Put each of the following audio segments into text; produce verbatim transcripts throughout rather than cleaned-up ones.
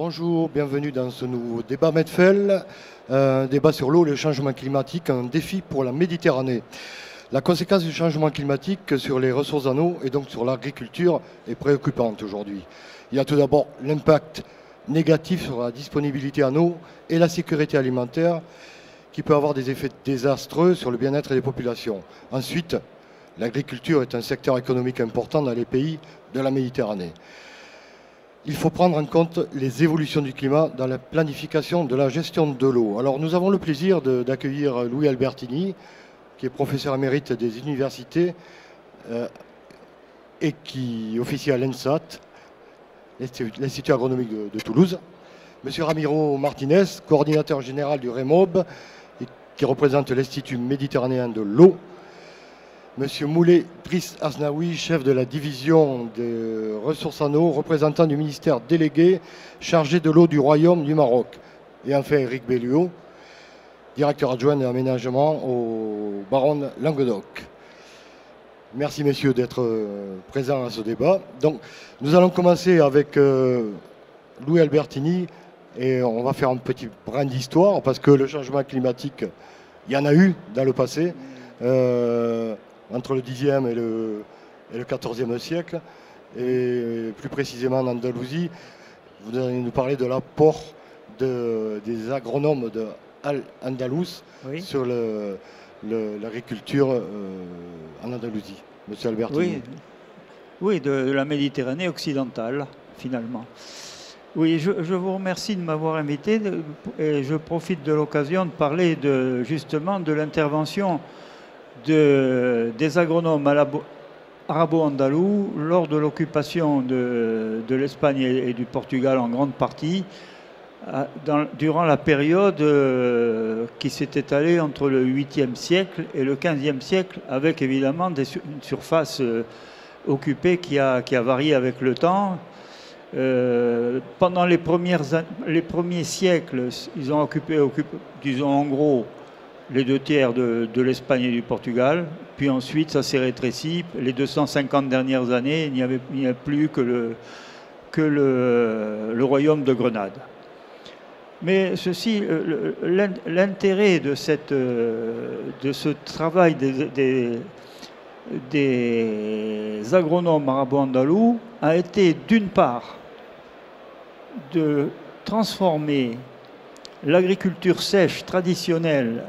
Bonjour, bienvenue dans ce nouveau débat Medfel, un débat sur l'eau et le changement climatique, un défi pour la Méditerranée. La conséquence du changement climatique sur les ressources en eau et donc sur l'agriculture est préoccupante aujourd'hui. Il y a tout d'abord l'impact négatif sur la disponibilité en eau et la sécurité alimentaire qui peut avoir des effets désastreux sur le bien-être des populations. Ensuite, l'agriculture est un secteur économique important dans les pays de la Méditerranée. Il faut prendre en compte les évolutions du climat dans la planification de la gestion de l'eau. Alors nous avons le plaisir d'accueillir Louis Albertini, qui est professeur émérite des universités euh, et qui officie à l'ENSAT, l'Institut agronomique de, de Toulouse. Monsieur Ramiro Martinez, coordinateur général du REMOB, et qui représente l'Institut méditerranéen de l'eau. Monsieur Moulay Driss Asnaoui, chef de la division des ressources en eau, représentant du ministère délégué chargé de l'eau du Royaume du Maroc. Et enfin Eric Belluot, directeur adjoint de l'aménagement au Baron Languedoc. Merci messieurs d'être présents à ce débat. Donc, nous allons commencer avec euh, Louis Albertini et on va faire un petit brin d'histoire parce que le changement climatique, il y en a eu dans le passé. Euh, entre le dixième et le, et le quatorzième siècle, et plus précisément en Andalousie. Vous allez nous parler de l'apport de, des agronomes de Al-Andalus oui. sur l'agriculture euh, en Andalousie. Monsieur Albertini. Oui, oui de, de la Méditerranée occidentale, finalement. Oui, je, je vous remercie de m'avoir invité, de, et je profite de l'occasion de parler de, justement de l'intervention De, des agronomes arabo-andalous lors de l'occupation de, de l'Espagne et, et du Portugal en grande partie, dans, durant la période euh, qui s'est étalée entre le huitième siècle et le quinzième siècle, avec évidemment des, une surface euh, occupée qui a, qui a varié avec le temps. Euh, pendant les, premières, les premiers siècles, ils ont occupé, occupé disons en gros, les deux tiers de, de l'Espagne et du Portugal. Puis ensuite, ça s'est rétréci. Les deux cent cinquante dernières années, il n'y avait, il n'y a plus que, le, que le, le royaume de Grenade. Mais ceci, l'intérêt de, cette, de ce travail des, des, des agronomes arabo-andalous a été, d'une part, de transformer l'agriculture sèche traditionnelle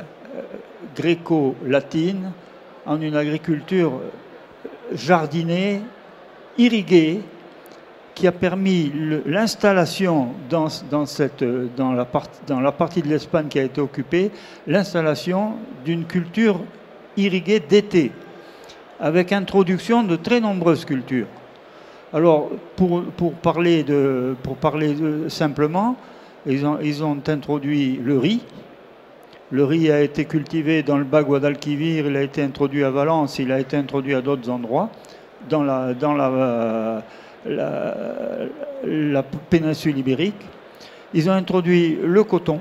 gréco-latine en une agriculture jardinée, irriguée, qui a permis l'installation dans, dans, dans, la dans la partie de l'Espagne qui a été occupée, l'installation d'une culture irriguée d'été, avec introduction de très nombreuses cultures. Alors, pour, pour parler, de, pour parler de, simplement, ils ont, ils ont introduit le riz. Le riz a été cultivé dans le bas Guadalquivir, il a été introduit à Valence, il a été introduit à d'autres endroits, dans la, dans la, la, la péninsule ibérique. Ils ont introduit le coton,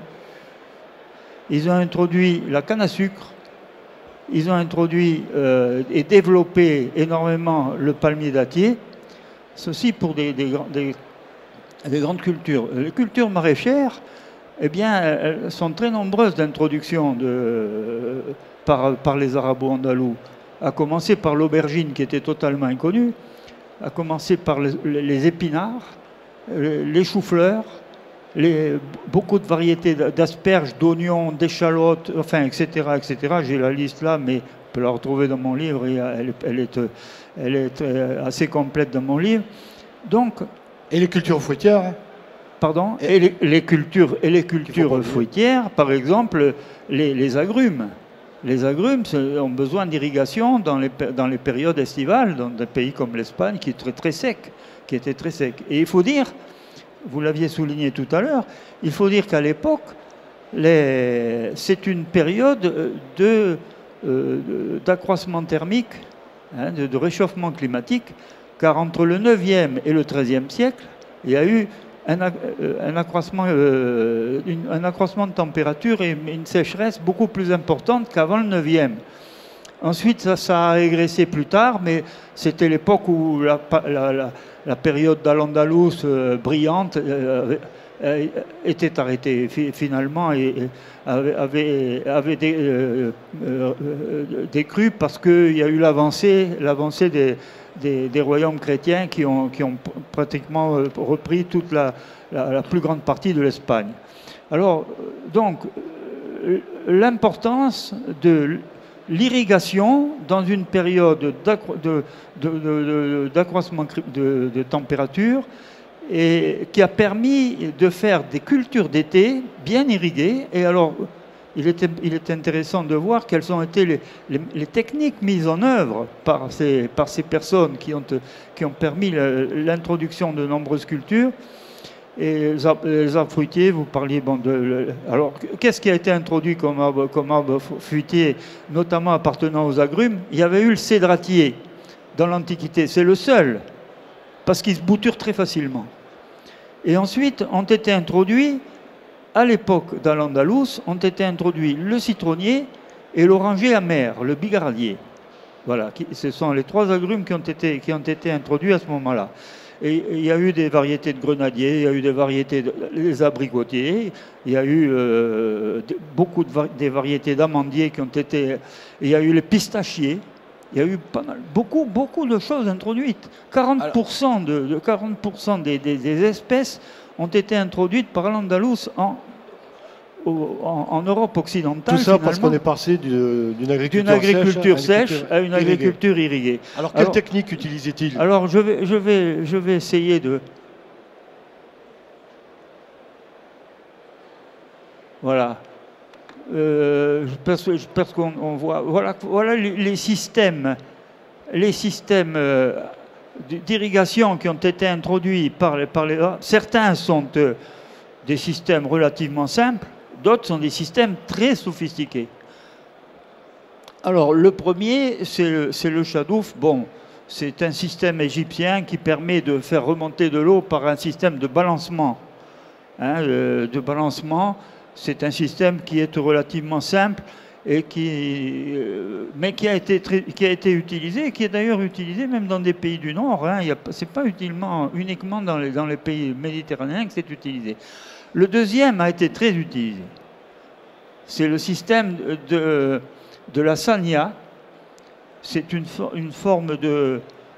ils ont introduit la canne à sucre, ils ont introduit euh, et développé énormément le palmier dattier, ceci pour des, des, des, des grandes cultures. Les cultures maraîchères, eh bien, elles sont très nombreuses d'introductions de, par, par les arabo-andalous, à commencer par l'aubergine qui était totalement inconnue, à commencer par les, les épinards, les choux-fleurs, les, beaucoup de variétés d'asperges, d'oignons, d'échalotes, enfin, et cetera, et cetera. J'ai la liste là, mais on peut la retrouver dans mon livre, et elle, elle, est, elle est assez complète dans mon livre. Donc, et les cultures fruitières hein? Pardon, et les, les cultures, et les cultures fruitières, par exemple, les, les agrumes. Les agrumes ont besoin d'irrigation dans les, dans les périodes estivales, dans des pays comme l'Espagne, qui est très, très sec, qui était très sec. Et il faut dire, vous l'aviez souligné tout à l'heure, il faut dire qu'à l'époque, c'est une période de, euh, d'accroissement thermique, hein, de, de réchauffement climatique, car entre le neuvième et le treizième siècle, il y a eu Un, un, accroissement, euh, une, un accroissement de température et une sécheresse beaucoup plus importante qu'avant le neuvième. Ensuite, ça, ça a régressé plus tard, mais c'était l'époque où la, la, la, la période d'Al-Andalus euh, brillante, euh, euh, était arrêté finalement et, et avait, avait, avait des, euh, euh, des crues parce qu'il y a eu l'avancée l'avancée des, des, des royaumes chrétiens qui ont, qui ont pratiquement repris toute la, la, la plus grande partie de l'Espagne. Alors, donc, l'importance de l'irrigation dans une période d'accroissement de, de, de, de température et qui a permis de faire des cultures d'été bien irriguées. Et alors, il est, il est intéressant de voir quelles ont été les, les, les techniques mises en œuvre par ces, par ces personnes qui ont, qui ont permis l'introduction de nombreuses cultures. Et les arbres, les arbres fruitiers, vous parliez bon, de... Alors, qu'est-ce qui a été introduit comme arbre, comme arbre fruitier, notamment appartenant aux agrumes? Il y avait eu le cédratier dans l'Antiquité. C'est le seul, parce qu'il se bouture très facilement. Et ensuite, ont été introduits, à l'époque d'Al-Andalus, ont été introduits le citronnier et l'oranger amer, le bigaradier. Voilà, ce sont les trois agrumes qui ont été, qui ont été introduits à ce moment-là. Et il y a eu des variétés de grenadiers, il y a eu des variétés de, des abricotiers, il y a eu euh, beaucoup de des variétés d'amandiers qui ont été... Il y a eu les pistachiers, il y a eu pas mal, beaucoup, beaucoup de choses introduites. quarante pour cent, de, de quarante pour cent des, des, des espèces ont été introduites par l'Andalous en, en, en Europe occidentale. Tout ça parce qu'on est passé d'une agriculture, agriculture sèche, sèche à une agriculture irriguée. Alors, quelle alors, technique utilisait-il? Alors, je vais, je, vais, je vais essayer de... Voilà. Euh, parce parce qu'on on voit... Voilà, voilà les, les systèmes, les systèmes euh, d'irrigation qui ont été introduits par les... Par les certains sont euh, des systèmes relativement simples, d'autres sont des systèmes très sophistiqués. Alors, le premier, c'est le, le chadouf. Bon, c'est un système égyptien qui permet de faire remonter de l'eau par un système de balancement. Hein, le, de balancement, c'est un système qui est relativement simple, et qui, euh, mais qui a, été très, qui a été utilisé, et qui est d'ailleurs utilisé même dans des pays du Nord. Hein. Ce n'est pas utilement, uniquement dans les, dans les pays méditerranéens que c'est utilisé. Le deuxième a été très utilisé. C'est le système de, de la sania. C'est une, une forme de,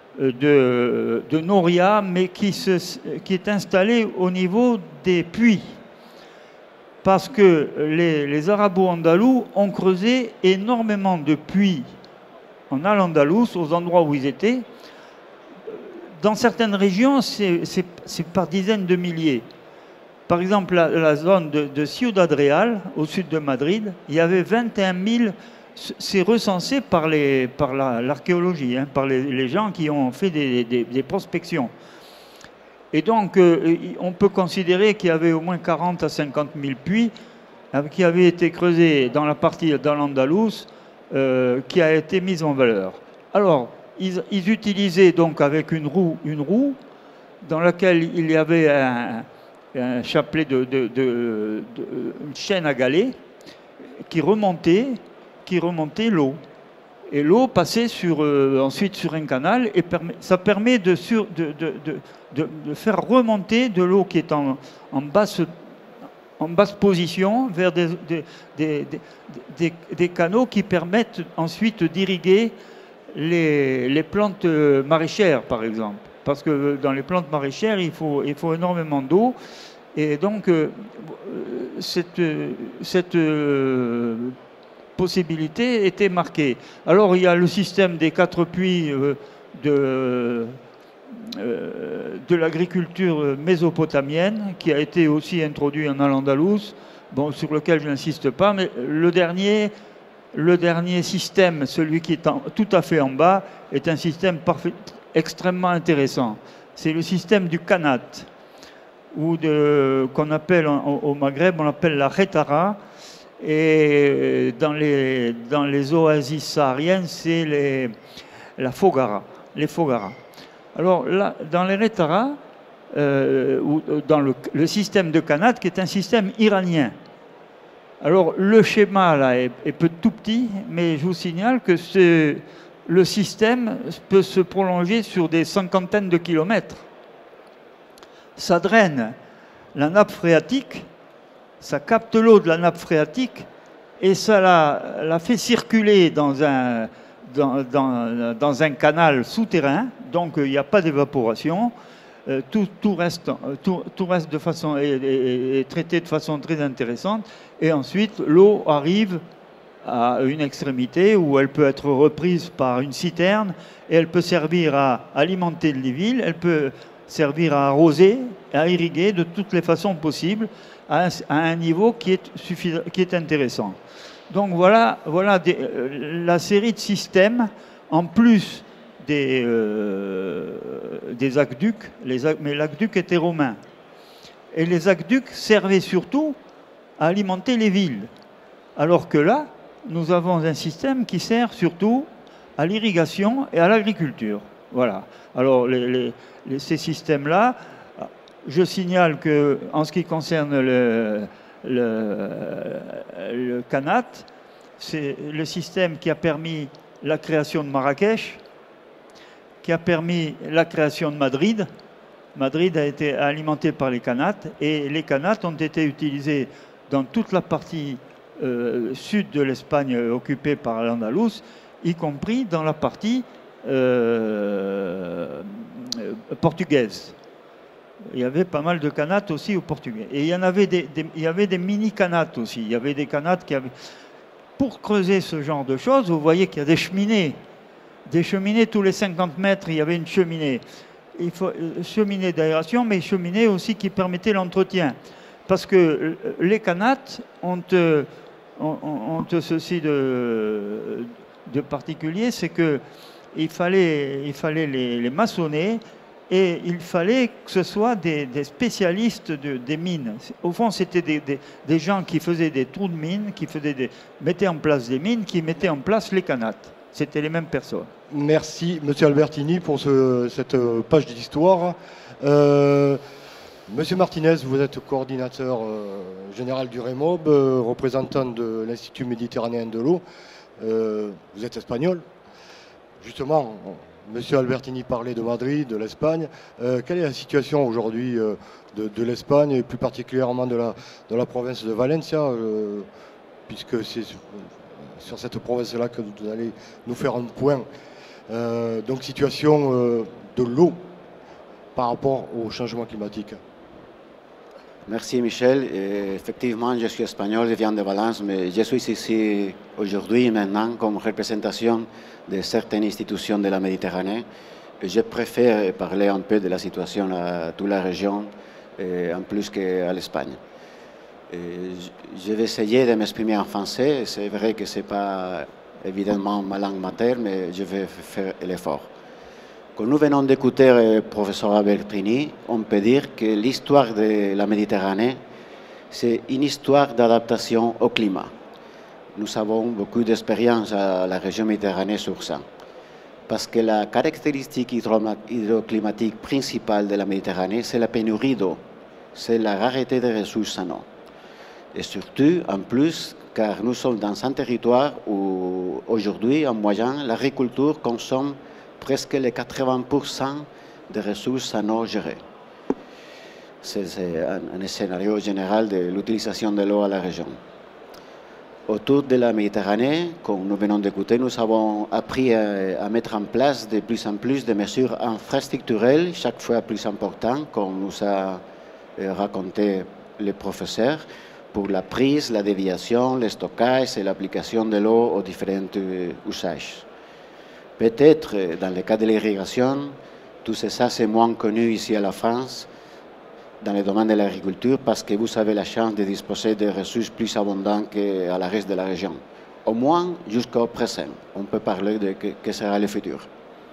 de, de noria, mais qui, se, qui est installée au niveau des puits. Parce que les, les Arabo-Andalous ont creusé énormément de puits en Al-Andalus, aux endroits où ils étaient. Dans certaines régions, c'est par dizaines de milliers. Par exemple, la, la zone de, de Ciudad Real, au sud de Madrid, il y avait vingt et un mille, c'est recensé par l'archéologie, par la, hein, par les, les gens qui ont fait des, des, des prospections. Et donc, euh, on peut considérer qu'il y avait au moins quarante à cinquante mille puits euh, qui avaient été creusés dans la partie d'Al-Andalus euh, qui a été mise en valeur. Alors, ils, ils utilisaient donc avec une roue, une roue dans laquelle il y avait un... un chapelet de, de, de, de une chaîne à galets qui remontait, qui remontait l'eau. Et l'eau passait sur, euh, ensuite sur un canal et permet, ça permet de, sur, de, de, de, de faire remonter de l'eau qui est en, en, basse, en basse position vers des, des, des, des, des canaux qui permettent ensuite d'irriguer les, les plantes maraîchères, par exemple. Parce que dans les plantes maraîchères, il faut, il faut énormément d'eau. Et donc, euh, cette, cette euh, possibilité était marquée. Alors, il y a le système des quatre puits euh, de, euh, de l'agriculture mésopotamienne, qui a été aussi introduit en Al-Andalus, bon, sur lequel je n'insiste pas. Mais le dernier, le dernier système, celui qui est en, tout à fait en bas, est un système parfait, extrêmement intéressant. C'est le système du Kanat, ou qu'on appelle au Maghreb, on appelle la Retara, et dans les, dans les oasis sahariennes, c'est la Fogara, les Fogara. Alors là, dans les Retara, euh, ou dans le, le système de Kanat, qui est un système iranien. Alors le schéma là est, est peu tout petit, mais je vous signale que c'est... le système peut se prolonger sur des cinquantaines de kilomètres. Ça draine la nappe phréatique, ça capte l'eau de la nappe phréatique et ça la, la fait circuler dans un, dans, dans, dans un canal souterrain, donc il n'y a pas d'évaporation. Euh, tout, tout, reste, tout, tout reste de façon, est, est, est traité de façon très intéressante. Et ensuite, l'eau arrive à une extrémité où elle peut être reprise par une citerne et elle peut servir à alimenter les villes, elle peut servir à arroser, à irriguer de toutes les façons possibles à un, à un niveau qui est, qui est intéressant. Donc voilà, voilà des, la série de systèmes en plus des, euh, des aqueducs, les, mais l'aqueduc était romain. Et les aqueducs servaient surtout à alimenter les villes. Alors que là, nous avons un système qui sert surtout à l'irrigation et à l'agriculture. Voilà. Alors les, les, les, ces systèmes-là, je signale qu'en ce qui concerne le, le, le Canat, c'est le système qui a permis la création de Marrakech, qui a permis la création de Madrid. Madrid a été alimenté par les Canats et les Canats ont été utilisés dans toute la partie euh, sud de l'Espagne occupée par l'Andalous, y compris dans la partie euh, portugaise. Il y avait pas mal de Canats aussi au Portugais. Et il y en avait des, des, il y avait des mini-Canats aussi. Il y avait des Canats qui avaient... Pour creuser ce genre de choses, vous voyez qu'il y a des cheminées. Des cheminées tous les cinquante mètres, il y avait une cheminée. Il faut cheminée d'aération, mais cheminée aussi qui permettait l'entretien. Parce que les Canats ont, ont, ont ceci de, de particulier, c'est qu'il fallait, il fallait les, les maçonner et il fallait que ce soit des, des spécialistes de, des mines. Au fond, c'était des, des, des gens qui faisaient des trous de mines, qui faisaient des, mettaient en place des mines, qui mettaient en place les Canats. C'était les mêmes personnes. Merci, Monsieur Albertini, pour ce, cette page d'histoire. Euh, Monsieur Martinez, vous êtes coordinateur euh, général du REMOB, euh, représentant de l'Institut méditerranéen de l'eau. Euh, vous êtes espagnol. Justement, Monsieur Albertini parlait de Madrid, de l'Espagne. Euh, quelle est la situation aujourd'hui euh, de, de l'Espagne et plus particulièrement de la, de la province de Valencia, euh, puisque c'est sur cette province-là que vous allez nous faire un point. Euh, donc situation euh, de l'eau par rapport au changement climatique. Merci Michel. Et effectivement, je suis espagnol, je viens de Valence, mais je suis ici aujourd'hui maintenant comme représentation de certaines institutions de la Méditerranée. Et je préfère parler un peu de la situation à toute la région, et en plus qu'à l'Espagne. Je vais essayer de m'exprimer en français. C'est vrai que ce n'est pas évidemment ma langue maternelle, mais je vais faire l'effort. Comme nous venons d'écouter le professeur Albertini, on peut dire que l'histoire de la Méditerranée, c'est une histoire d'adaptation au climat. Nous avons beaucoup d'expérience à la région méditerranée sur ça. Parce que la caractéristique hydroclimatique principale de la Méditerranée, c'est la pénurie d'eau, c'est la rareté des ressources en eau. Et surtout, en plus, car nous sommes dans un territoire où, aujourd'hui, en moyenne, l'agriculture consomme presque les quatre-vingts pour cent des ressources en eau gérées. C'est un, un scénario général de l'utilisation de l'eau à la région. Autour de la Méditerranée, comme nous venons d'écouter, nous avons appris à, à mettre en place de plus en plus de mesures infrastructurelles, chaque fois plus importantes, comme nous a raconté le professeur, pour la prise, la déviation, le stockage et l'application de l'eau aux différents usages. Peut-être, dans le cas de l'irrigation, tout ça c'est moins connu ici à la France, dans le domaine de l'agriculture, parce que vous avez la chance de disposer de ressources plus abondantes qu'à la reste de la région. Au moins jusqu'au présent. On peut parler de que, que sera le futur.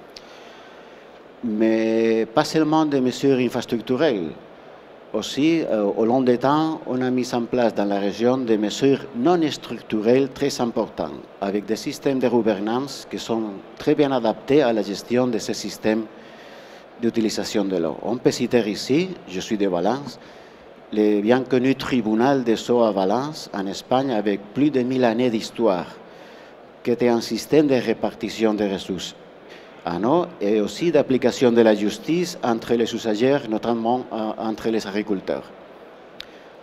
Mais pas seulement des mesures infrastructurelles. Aussi, euh, au long des temps, on a mis en place dans la région des mesures non structurelles très importantes, avec des systèmes de gouvernance qui sont très bien adaptés à la gestion de ces systèmes d'utilisation de l'eau. On peut citer ici, je suis de Valence, le bien connu tribunal des eaux à Valence, en Espagne, avec plus de mille années d'histoire, qui était un système de répartition des ressources en eau et aussi d'application de la justice entre les usagers, notamment euh, entre les agriculteurs.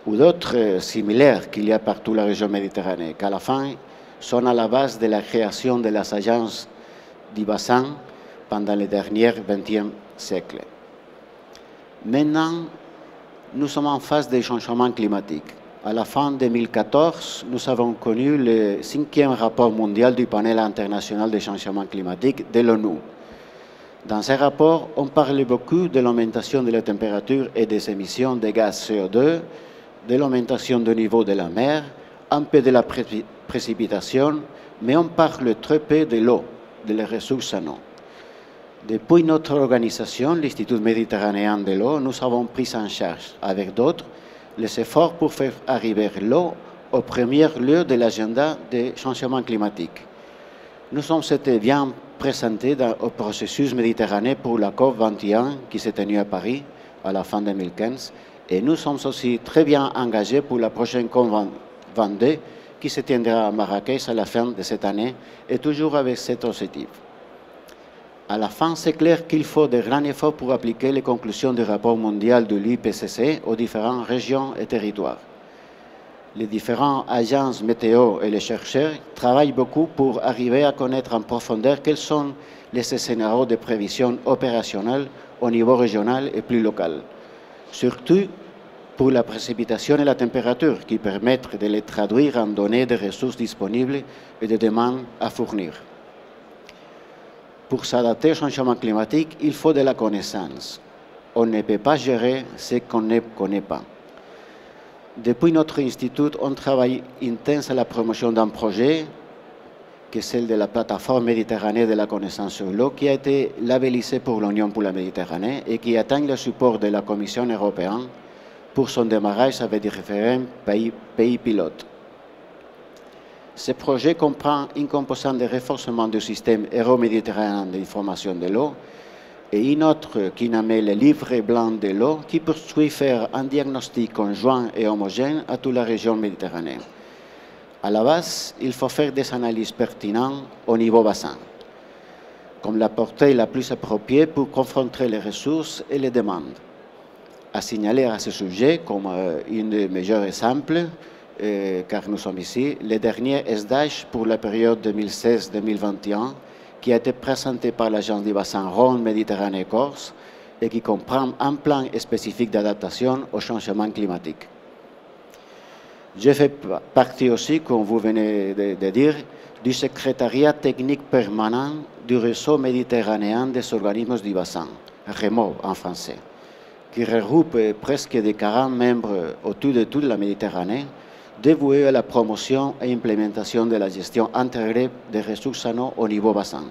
ou d'autres similaires qu'il y a partout la région méditerranée, qu'à la fin sont à la base de la création de las agences du bassin pendant le dernier vingtième siècle. Maintenant, nous sommes en phase de changement climatique. À la fin deux mille quatorze, nous avons connu le cinquième rapport mondial du panel international de changement climatique de l'ONU. Dans ce rapport, on parle beaucoup de l'augmentation de la température et des émissions de gaz C O deux, de l'augmentation du niveau de la mer, un peu de la pré précipitation, mais on parle très peu de l'eau, de les ressources en eau. Depuis notre organisation, l'Institut méditerranéen de l'eau, nous avons pris en charge, avec d'autres, les efforts pour faire arriver l'eau au premier lieu de l'agenda des changements climatiques. Nous sommes été bien présentés dans, au processus méditerranéen pour la COP vingt et un qui s'est tenue à Paris à la fin deux mille quinze et nous sommes aussi très bien engagés pour la prochaine COP vingt-deux qui se tiendra à Marrakech à la fin de cette année et toujours avec cet objectif. À la fin, c'est clair qu'il faut de grands efforts pour appliquer les conclusions du rapport mondial de l'I P C C aux différentes régions et territoires. Les différentes agences météo et les chercheurs travaillent beaucoup pour arriver à connaître en profondeur quels sont les scénarios de prévision opérationnelle au niveau régional et plus local, surtout pour la précipitation et la température qui permettent de les traduire en données de ressources disponibles et de demandes à fournir. Pour s'adapter au changement climatique, il faut de la connaissance. On ne peut pas gérer ce qu'on ne connaît pas. Depuis notre institut, on travaille intense à la promotion d'un projet, qui est celle de la plateforme méditerranéenne de la connaissance sur l'eau, qui a été labellisée pour l'Union pour la Méditerranée et qui atteint le support de la Commission européenne pour son démarrage avec des différents pays, pays pilotes. Ce projet comprend une composante de renforcement du système euro-méditerranéen d'information de l'eau et une autre qui nommé le livre blanc de l'eau qui poursuit faire un diagnostic conjoint et homogène à toute la région méditerranéenne. À la base, il faut faire des analyses pertinentes au niveau bassin, comme la portée la plus appropriée pour confronter les ressources et les demandes. À signaler à ce sujet, comme euh, un des meilleurs exemples, Euh, car nous sommes ici, le dernier S D H pour la période deux mille seize deux mille vingt et un qui a été présenté par l'Agence du bassin Rhône Méditerranée Corse et qui comprend un plan spécifique d'adaptation au changement climatique. Je fais partie aussi, comme vous venez de, de dire, du secrétariat technique permanent du réseau méditerranéen des organismes du bassin, REMO en français, qui regroupe presque des quarante membres autour de toute la Méditerranée, dévoué à la promotion et implémentation de la gestion intégrée des ressources en eau au niveau bassin.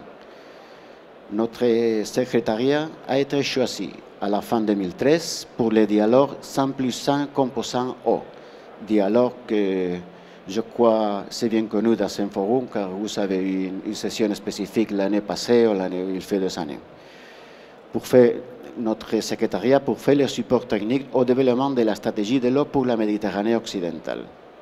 Notre secrétariat a été choisi à la fin deux mille treize pour le dialogue cent plus cent composant eau, dialogue que je crois c'est bien connu dans ce forum car vous avez eu une, une session spécifique l'année passée ou l'année il fait deux années. Pour faire notre secrétariat pour faire le support technique au développement de la stratégie de l'eau pour la Méditerranée occidentale.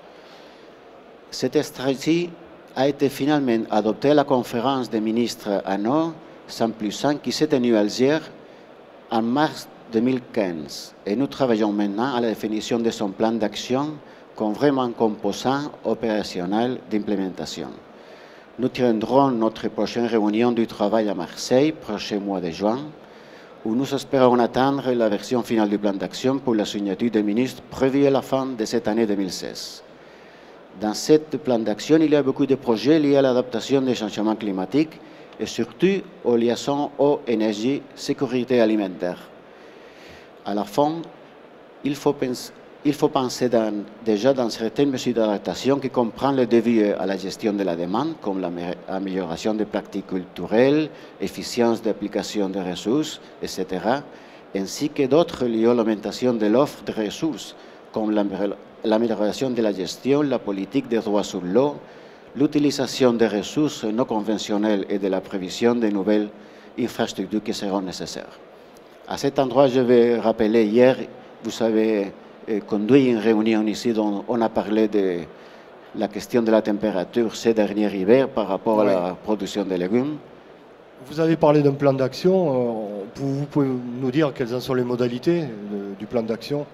Cette stratégie a été finalement adoptée à la conférence des ministres en eau cent plus cent qui s'est tenue à Alger en mars deux mille quinze. Et nous travaillons maintenant à la définition de son plan d'action comme vraiment composant opérationnel d'implémentation. Nous tiendrons notre prochaine réunion du travail à Marseille, prochain mois de juin, où nous espérons atteindre la version finale du plan d'action pour la signature des ministres prévue à la fin de cette année deux mille seize. Dans ce plan d'action, il y a beaucoup de projets liés à l'adaptation des changements climatiques et surtout aux liaisons eau, énergie, sécurité alimentaire. À la fin, il faut penser, il faut penser dans, déjà dans certaines mesures d'adaptation qui comprennent le début à la gestion de la demande, comme l'amélioration des pratiques culturelles, efficience d'application des ressources, et cetera, ainsi que d'autres liés à l'augmentation de l'offre de ressources, comme l'amélioration de la gestion, la politique des droits sur l'eau, l'utilisation des ressources non conventionnelles et de la prévision de nouvelles infrastructures qui seront nécessaires. À cet endroit, je vais rappeler, hier, vous avez conduit une réunion ici dont on a parlé de la question de la température ces derniers hivers par rapport oui. à la production de légumes. Vous avez parlé d'un plan d'action. Vous pouvez nous dire quelles en sont les modalités de, du plan d'action?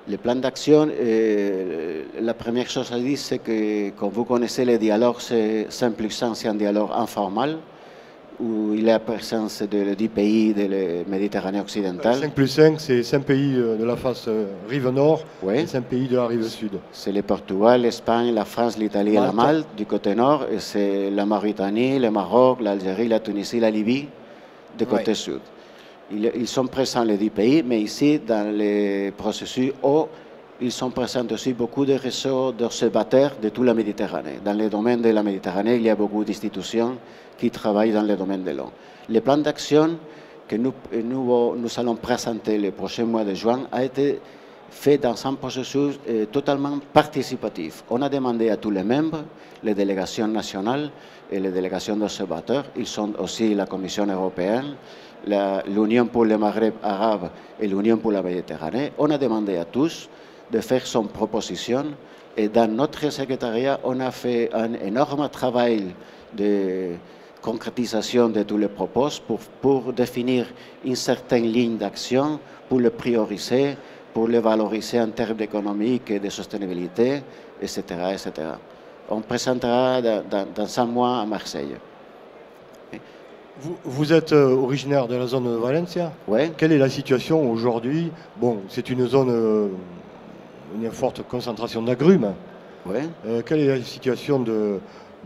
Le plan d'action, euh, la première chose à dire, c'est que, comme vous connaissez, le dialogue, c'est cinq plus un, c'est un dialogue informel, où il y a la présence de dix pays de la Méditerranée occidentale. cinq plus cinq, c'est cinq pays de la face rive nord Oui. et cinq pays de la rive sud. C'est le Portugal, l'Espagne, la France, l'Italie et la Malte du côté nord, et c'est la Mauritanie, le Maroc, l'Algérie, la Tunisie, la Libye du côté Ouais. sud. Ils, ils sont présents les dix pays, mais ici, dans les processus eau, ils sont présents aussi beaucoup de réseaux d'observateurs de toute la Méditerranée. Dans le domaine de la Méditerranée, il y a beaucoup d'institutions qui travaillent dans le domaine de l'eau. Le plan d'action que nous, nous, nous allons présenter le prochain mois de juin a été fait dans un processus euh, totalement participatif. On a demandé à tous les membres, les délégations nationales et les délégations d'observateurs, ils sont aussi la Commission européenne, l'Union pour le Maghreb arabe et l'Union pour la Méditerranée, on a demandé à tous de faire son proposition et dans notre secrétariat, on a fait un énorme travail de concrétisation de tous les propos pour, pour définir une certaine ligne d'action, pour le prioriser, pour le valoriser en termes économiques et de soutenabilité, et cetera, et cetera. On présentera dans, dans, dans un mois à Marseille. Vous, vous êtes euh, originaire de la zone de Valencia. Oui. Quelle est la situation aujourd'hui? Bon, c'est une zone, euh, une forte concentration d'agrumes. Oui. Euh, quelle est la situation de,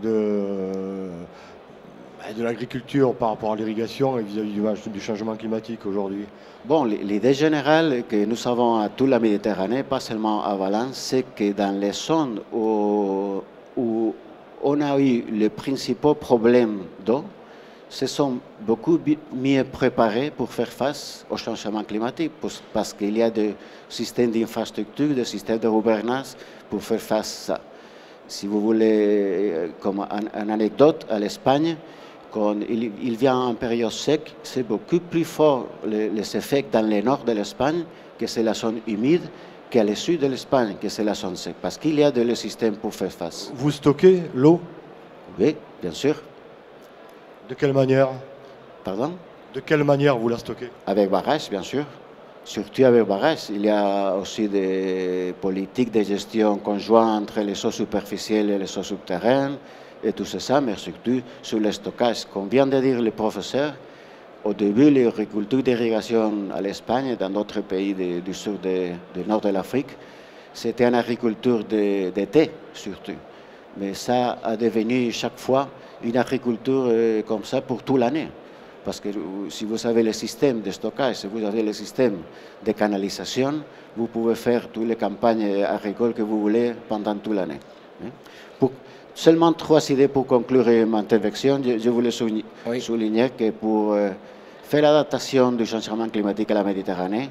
de, de l'agriculture par rapport à l'irrigation et vis-à-vis du, du changement climatique aujourd'hui? Bon, l'idée générale que nous avons à toute la Méditerranée, pas seulement à Valence, c'est que dans les zones où, où on a eu les principaux problèmes d'eau, se sont beaucoup mieux préparés pour faire face au changement climatique, parce qu'il y a des systèmes d'infrastructure, des systèmes de gouvernance pour faire face à ça. Si vous voulez, comme une anecdote, à l'Espagne, quand il, il vient en période sec, c'est beaucoup plus fort les, les effets dans le nord de l'Espagne, que c'est la zone humide, qu'à le sud de l'Espagne, que c'est la zone sec, parce qu'il y a des systèmes pour faire face. Vous stockez l'eau? Oui, bien sûr. De quelle manière? Pardon? De quelle manière vous la stockez? Avec barrage, bien sûr. Surtout avec barrage. Il y a aussi des politiques de gestion conjointes entre les eaux superficielles et les eaux souterraines, et tout ça, mais surtout sur le stockage. Comme vient de dire le professeur, au début, l'agriculture d'irrigation à l'Espagne et dans d'autres pays de, du sud de, du nord de l'Afrique, c'était une agriculture d'été, surtout. Mais ça a devenu chaque fois une agriculture euh, comme ça pour toute l'année. Parce que si vous avez le système de stockage, si vous avez le système de canalisation, vous pouvez faire toutes les campagnes agricoles que vous voulez pendant toute l'année. Pour seulement trois idées pour conclure ma intervention. Je, je voulais souligner, oui. souligner que pour euh, faire l'adaptation du changement climatique à la Méditerranée,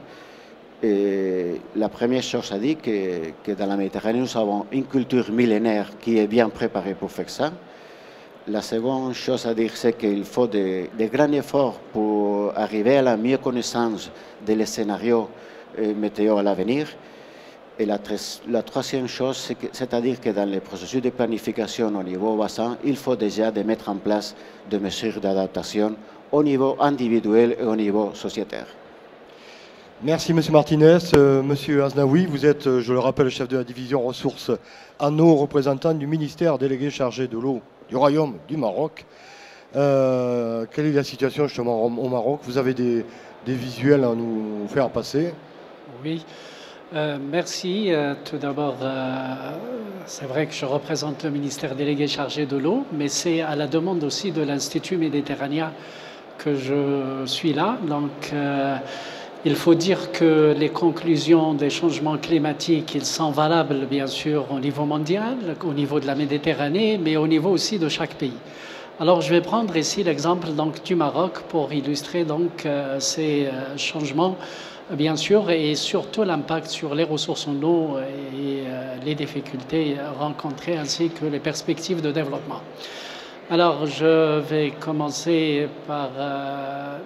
et la première chose à dire, que, que dans la Méditerranée, nous avons une culture millénaire qui est bien préparée pour faire ça. La seconde chose à dire, c'est qu'il faut de, de grands efforts pour arriver à la meilleure connaissance des scénarios euh, météo à l'avenir. Et la, la troisième chose, c'est-à-dire que dans les processus de planification au niveau bassin, il faut déjà de mettre en place des mesures d'adaptation au niveau individuel et au niveau sociétaire. Merci M. Martinez. Euh, M. Aznaoui, vous êtes, je le rappelle, chef de la division ressources en eau, représentant du ministère délégué chargé de l'eau du Royaume du Maroc. Euh, quelle est la situation justement au Maroc? Vous avez des, des visuels à nous faire passer? Oui, euh, merci. Euh, tout d'abord, euh, c'est vrai que je représente le ministère délégué chargé de l'eau, mais c'est à la demande aussi de l'Institut méditerranéen que je suis là. Donc, euh, il faut dire que les conclusions des changements climatiques, ils sont valables bien sûr au niveau mondial, au niveau de la Méditerranée, mais au niveau aussi de chaque pays. Alors je vais prendre ici l'exemple donc du Maroc pour illustrer donc euh, ces euh, changements, bien sûr, et surtout l'impact sur les ressources en eau et euh, les difficultés rencontrées ainsi que les perspectives de développement. Alors je vais commencer par euh,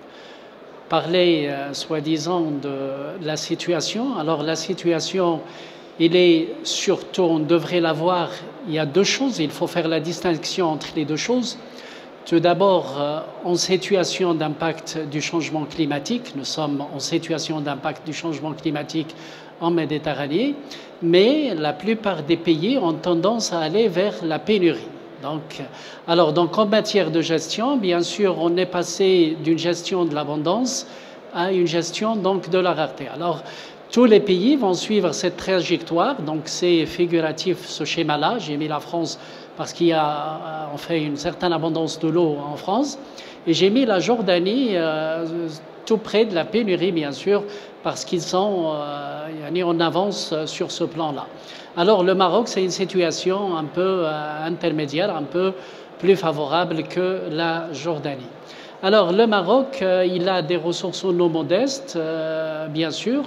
parler, euh, soi-disant, de la situation. Alors, la situation, il est surtout, on devrait la voir, il y a deux choses, il faut faire la distinction entre les deux choses. tout d'abord euh, en situation d'impact du changement climatique. Nous sommes en situation d'impact du changement climatique en Méditerranée, mais la plupart des pays ont tendance à aller vers la pénurie. Donc, alors, donc en matière de gestion, bien sûr, on est passé d'une gestion de l'abondance à une gestion donc de la rareté. Alors, tous les pays vont suivre cette trajectoire, donc c'est figuratif ce schéma-là. J'ai mis la France parce qu'il y a en fait une certaine abondance de l'eau en France, et j'ai mis la Jordanie euh, tout près de la pénurie, bien sûr, parce qu'ils sont euh, en avance sur ce plan-là. Alors le Maroc, c'est une situation un peu euh, intermédiaire, un peu plus favorable que la Jordanie. Alors le Maroc, euh, il a des ressources en eau modestes, euh, bien sûr,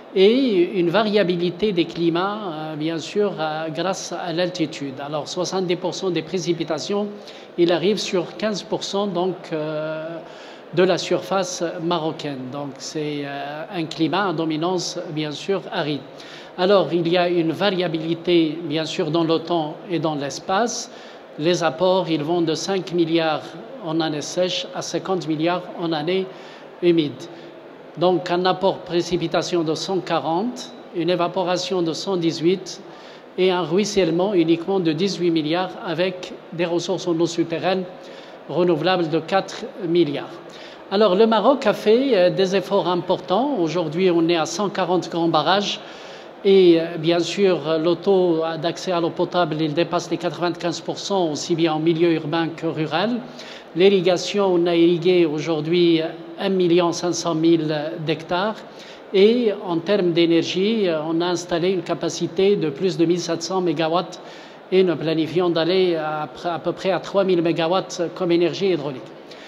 et une variabilité des climats, euh, bien sûr, euh, grâce à l'altitude. Alors soixante-dix pour cent des précipitations, il arrive sur quinze pour cent donc, euh, de la surface marocaine. Donc c'est euh, un climat en dominance, bien sûr, aride. Alors il y a une variabilité, bien sûr, dans le temps et dans l'espace. Les apports, ils vont de cinq milliards en année sèche à cinquante milliards en année humide. Donc un apport précipitation de cent quarante, une évaporation de cent dix-huit et un ruissellement uniquement de dix-huit milliards avec des ressources en eau souterraine renouvelables de quatre milliards. Alors le Maroc a fait des efforts importants. Aujourd'hui, on est à cent quarante grands barrages et bien sûr, le taux d'accès à l'eau potable, il dépasse les quatre-vingt-quinze pour cent aussi bien en milieu urbain que rural. L'irrigation, on a irrigué aujourd'hui un million cinq cent mille d'hectares et en termes d'énergie, on a installé une capacité de plus de mille sept cents mégawatts et nous planifions d'aller à, à peu près à trois mille mégawatts comme énergie hydraulique.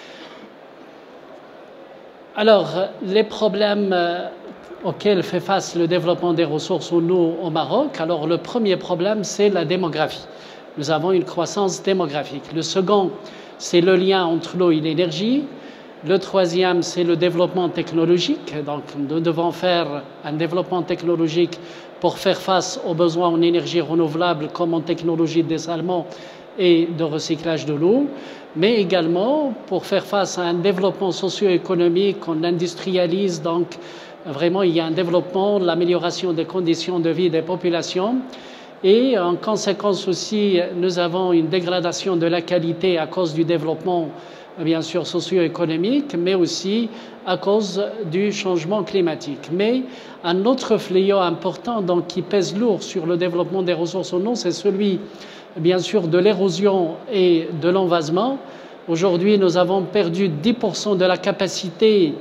Alors, les problèmes auxquels fait face le développement des ressources en eau au Maroc, alors le premier problème, c'est la démographie. Nous avons une croissance démographique. Le second, c'est le lien entre l'eau et l'énergie. Le troisième, c'est le développement technologique. Donc, nous devons faire un développement technologique pour faire face aux besoins en énergie renouvelable comme en technologie de dessalement et de recyclage de l'eau, mais également pour faire face à un développement socio-économique. On industrialise, donc vraiment il y a un développement, l'amélioration des conditions de vie des populations. Et en conséquence aussi, nous avons une dégradation de la qualité à cause du développement, bien sûr, socio-économique, mais aussi à cause du changement climatique. Mais un autre fléau important donc, qui pèse lourd sur le développement des ressources en eau, c'est celui, bien sûr, de l'érosion et de l'envasement. Aujourd'hui, nous avons perdu dix pour cent de la capacité,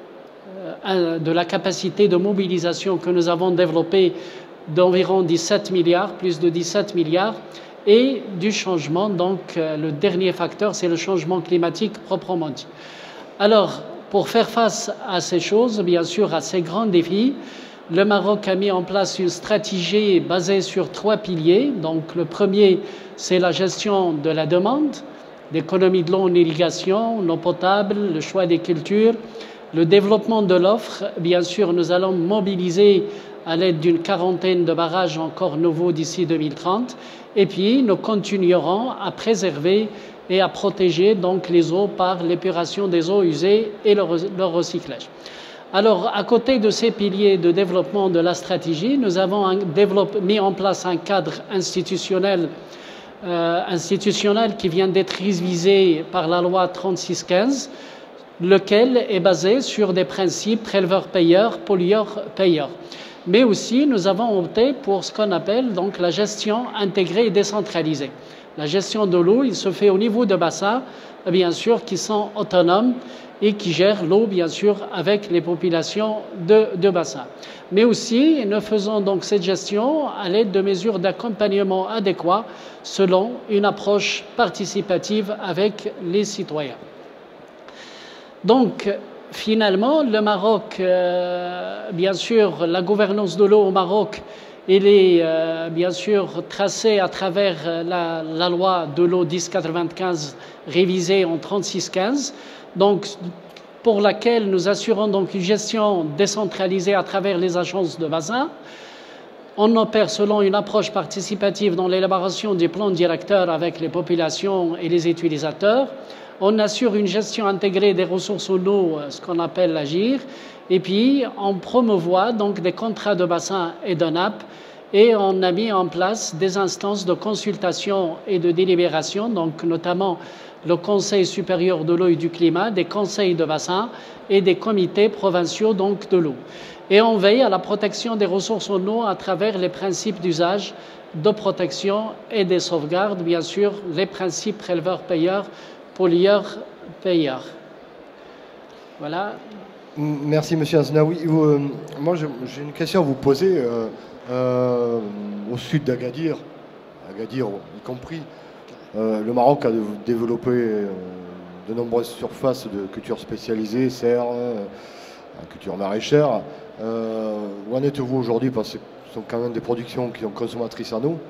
de la capacité de mobilisation que nous avons développée d'environ dix-sept milliards, plus de dix-sept milliards, et du changement. Donc, euh, le dernier facteur, c'est le changement climatique proprement dit. Alors, pour faire face à ces choses, bien sûr, à ces grands défis, le Maroc a mis en place une stratégie basée sur trois piliers. Donc, le premier, c'est la gestion de la demande, l'économie de l'eau en irrigation, l'eau potable, le choix des cultures, le développement de l'offre. Bien sûr, nous allons mobiliser à l'aide d'une quarantaine de barrages encore nouveaux d'ici deux mille trente. Et puis, nous continuerons à préserver et à protéger donc les eaux par l'épuration des eaux usées et leur, leur recyclage. Alors, à côté de ces piliers de développement de la stratégie, nous avons un, développé, mis en place un cadre institutionnel, euh, institutionnel qui vient d'être révisé par la loi trente-six quinze, lequel est basé sur des principes préleveur-payeur, pollueur-payeur. Mais aussi, nous avons opté pour ce qu'on appelle donc la gestion intégrée et décentralisée. La gestion de l'eau, il se fait au niveau de bassins, bien sûr, qui sont autonomes et qui gèrent l'eau, bien sûr, avec les populations de, de bassins. Mais aussi, nous faisons donc cette gestion à l'aide de mesures d'accompagnement adéquats selon une approche participative avec les citoyens. Donc, finalement, le Maroc, euh, bien sûr, la gouvernance de l'eau au Maroc, elle est euh, bien sûr tracée à travers la, la loi de l'eau dix quatre-vingt-quinze révisée en trente-six quinze, donc pour laquelle nous assurons donc une gestion décentralisée à travers les agences de bassin. On opère selon une approche participative dans l'élaboration des plans directeurs avec les populations et les utilisateurs. On assure une gestion intégrée des ressources en eau, ce qu'on appelle l'AGIR. Et puis, on promouvoit donc des contrats de bassin et de nappe. Et on a mis en place des instances de consultation et de délibération, donc notamment le Conseil supérieur de l'eau et du climat, des conseils de bassin et des comités provinciaux donc de l'eau. Et on veille à la protection des ressources en eau à travers les principes d'usage, de protection et des sauvegardes, bien sûr, les principes préleveur-payeur, pollueur-payeur. Voilà. Merci, monsieur Aznaoui. Euh, moi, j'ai une question à vous poser. Euh, euh, au sud d'Agadir, Agadir y compris, euh, le Maroc a développé euh, de nombreuses surfaces de cultures spécialisées, serres, euh, culture maraîchère. Euh, où en êtes-vous aujourd'hui? Parce que ce sont quand même des productions qui sont consommatrices en eau.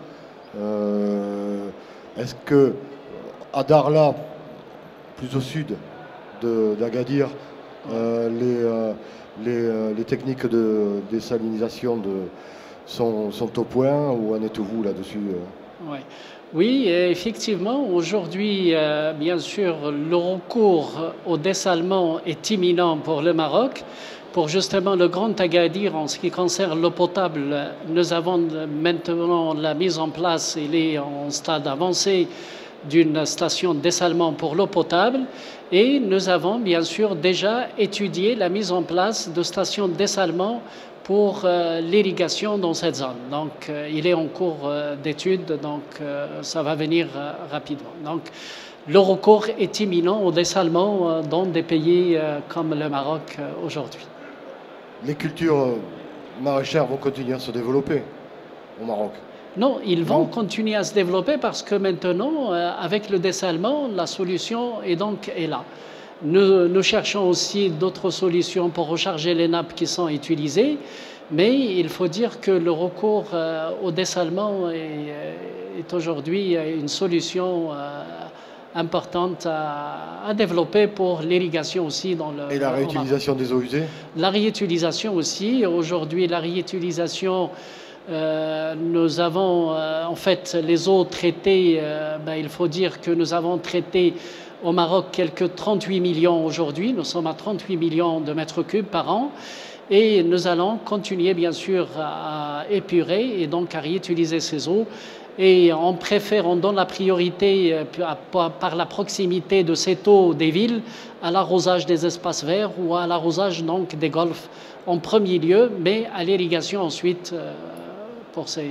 Euh, Est-ce que à Darla, plus au sud d'Agadir, euh, les, euh, les, euh, les techniques de désalinisation de, sont, sont au point? Où en êtes-vous là-dessus? Oui. Oui, effectivement, aujourd'hui, euh, bien sûr, le recours au dessalement est imminent pour le Maroc. Pour justement le Grand Agadir, en ce qui concerne l'eau potable, nous avons maintenant la mise en place, il est en stade avancé, d'une station de dessalement pour l'eau potable. Et nous avons bien sûr déjà étudié la mise en place de stations de dessalement pour euh, l'irrigation dans cette zone. Donc, euh, il est en cours euh, d'étude, donc euh, ça va venir euh, rapidement. Donc, le recours est imminent au dessalement euh, dans des pays euh, comme le Maroc euh, aujourd'hui. Les cultures maraîchères vont continuer à se développer au Maroc? Non, ils vont non. continuer à se développer parce que maintenant, euh, avec le dessalement, la solution est donc est là. Nous, nous cherchons aussi d'autres solutions pour recharger les nappes qui sont utilisées, mais il faut dire que le recours euh, au dessalement est, est aujourd'hui une solution euh, importante à, à développer pour l'irrigation aussi dans le... Et la réutilisation des eaux usées? La réutilisation aussi. Aujourd'hui, la réutilisation... Euh, nous avons euh, en fait les eaux traitées, euh, ben, il faut dire que nous avons traité au Maroc quelques trente-huit millions aujourd'hui, nous sommes à trente-huit millions de mètres cubes par an et nous allons continuer bien sûr à épurer et donc à réutiliser ces eaux et on préfère, on donne la priorité par la proximité de cette eau des villes à l'arrosage des espaces verts ou à l'arrosage donc des golfs en premier lieu, mais à l'irrigation ensuite. Euh, Pour ces...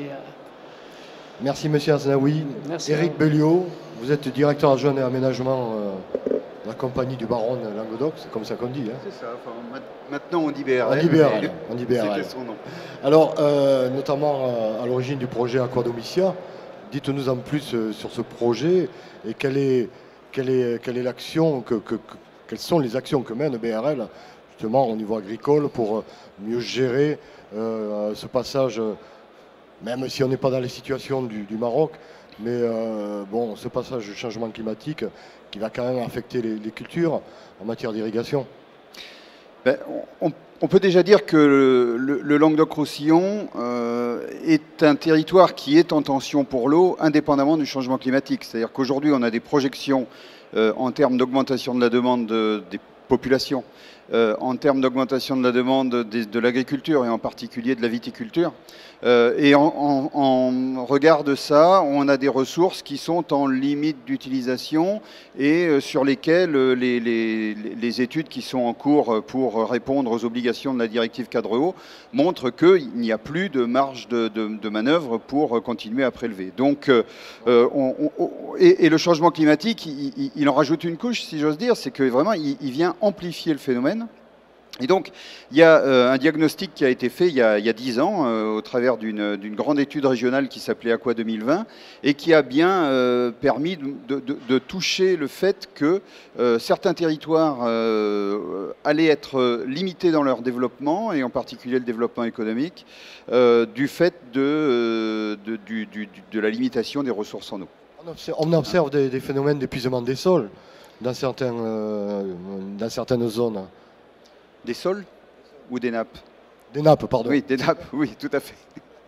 Merci, monsieur Aznaoui. Merci. Éric Belliot, vous êtes directeur adjoint et aménagement euh, de la compagnie du Baron Languedoc, c'est comme ça qu'on dit. Hein. C'est ça, enfin, maintenant on dit B R L. On dit B R L. On dit B R L. C'était son nom. Alors, euh, notamment euh, à l'origine du projet Aquadomicia, dites-nous en plus euh, sur ce projet et quelle est, quelle est, quelle est l'action, que, que, que, quelles sont les actions que mène B R L justement au niveau agricole pour mieux gérer euh, ce passage. Même si on n'est pas dans les situations du, du Maroc, mais euh, bon, ce passage du changement climatique qui va quand même affecter les, les cultures en matière d'irrigation. Ben, on, on peut déjà dire que le, le, le Languedoc-Roussillon euh, est un territoire qui est en tension pour l'eau, indépendamment du changement climatique. C'est-à-dire qu'aujourd'hui, on a des projections euh, en termes d'augmentation de la demande de, des populations, euh, en termes d'augmentation de la demande de, de l'agriculture et en particulier de la viticulture. Euh, et en, en, en regard de ça, on a des ressources qui sont en limite d'utilisation et euh, sur lesquelles euh, les, les, les études qui sont en cours pour répondre aux obligations de la directive cadre eau montrent qu'il n'y a plus de marge de, de, de manœuvre pour continuer à prélever. Donc, euh, on, on, et, et le changement climatique, il, il en rajoute une couche, si j'ose dire, c'est que vraiment, il, il vient amplifier le phénomène. Et donc, il y a euh, un diagnostic qui a été fait il y a, il y a dix ans euh, au travers d'une d'une grande étude régionale qui s'appelait Aqua deux mille vingt et qui a bien euh, permis de, de, de toucher le fait que euh, certains territoires euh, allaient être limités dans leur développement, et en particulier le développement économique, euh, du fait de, euh, de, du, du, de la limitation des ressources en eau. On observe, on observe des, des phénomènes d'épuisement des sols dans, certains, euh, dans certaines zones. Des sols ou des nappes? Des nappes, pardon. Oui, des nappes, oui, tout à fait.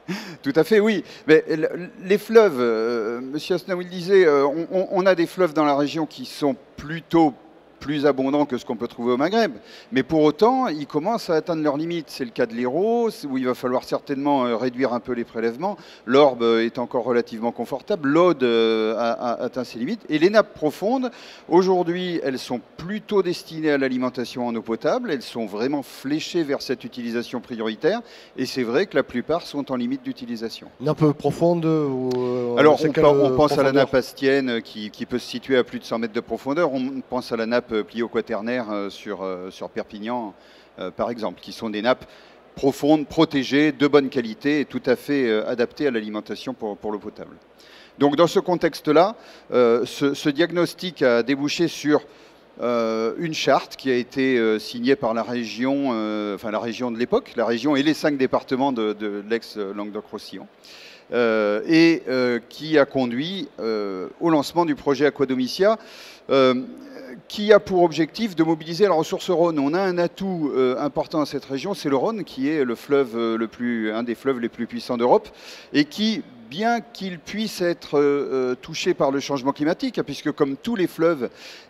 Tout à fait, oui. Mais les fleuves, euh, M. Asnaoui disait, euh, on, on a des fleuves dans la région qui sont plutôt plus abondants que ce qu'on peut trouver au Maghreb. Mais pour autant, ils commencent à atteindre leurs limites. C'est le cas de l'Hérault, où il va falloir certainement euh, réduire un peu les prélèvements. L'Orbe est encore relativement confortable. L'Aude euh, a, a atteint ses limites. Et les nappes profondes, aujourd'hui, elles sont plutôt destinées à l'alimentation en eau potable. Elles sont vraiment fléchées vers cette utilisation prioritaire. Et c'est vrai que la plupart sont en limite d'utilisation. Nappe profonde ou, euh, Alors, on, on pense profondeur? à la nappe astienne qui, qui peut se situer à plus de cent mètres de profondeur. On pense à la nappe plio-quaternaire sur, sur Perpignan, euh, par exemple, qui sont des nappes profondes, protégées, de bonne qualité et tout à fait euh, adaptées à l'alimentation pour, pour l'eau potable. Donc, dans ce contexte-là, euh, ce, ce diagnostic a débouché sur euh, une charte qui a été euh, signée par la région, euh, enfin la région de l'époque, la région et les cinq départements de, de l'ex-Languedoc-Roussillon. Euh, et euh, qui a conduit euh, au lancement du projet Aquadomicia, euh, qui a pour objectif de mobiliser la ressource Rhône. On a un atout euh, important à cette région, c'est le Rhône, qui est le fleuve le plus, un des fleuves les plus puissants d'Europe, et qui, bien qu'il puisse être euh, touché par le changement climatique, puisque comme tous les fleuves,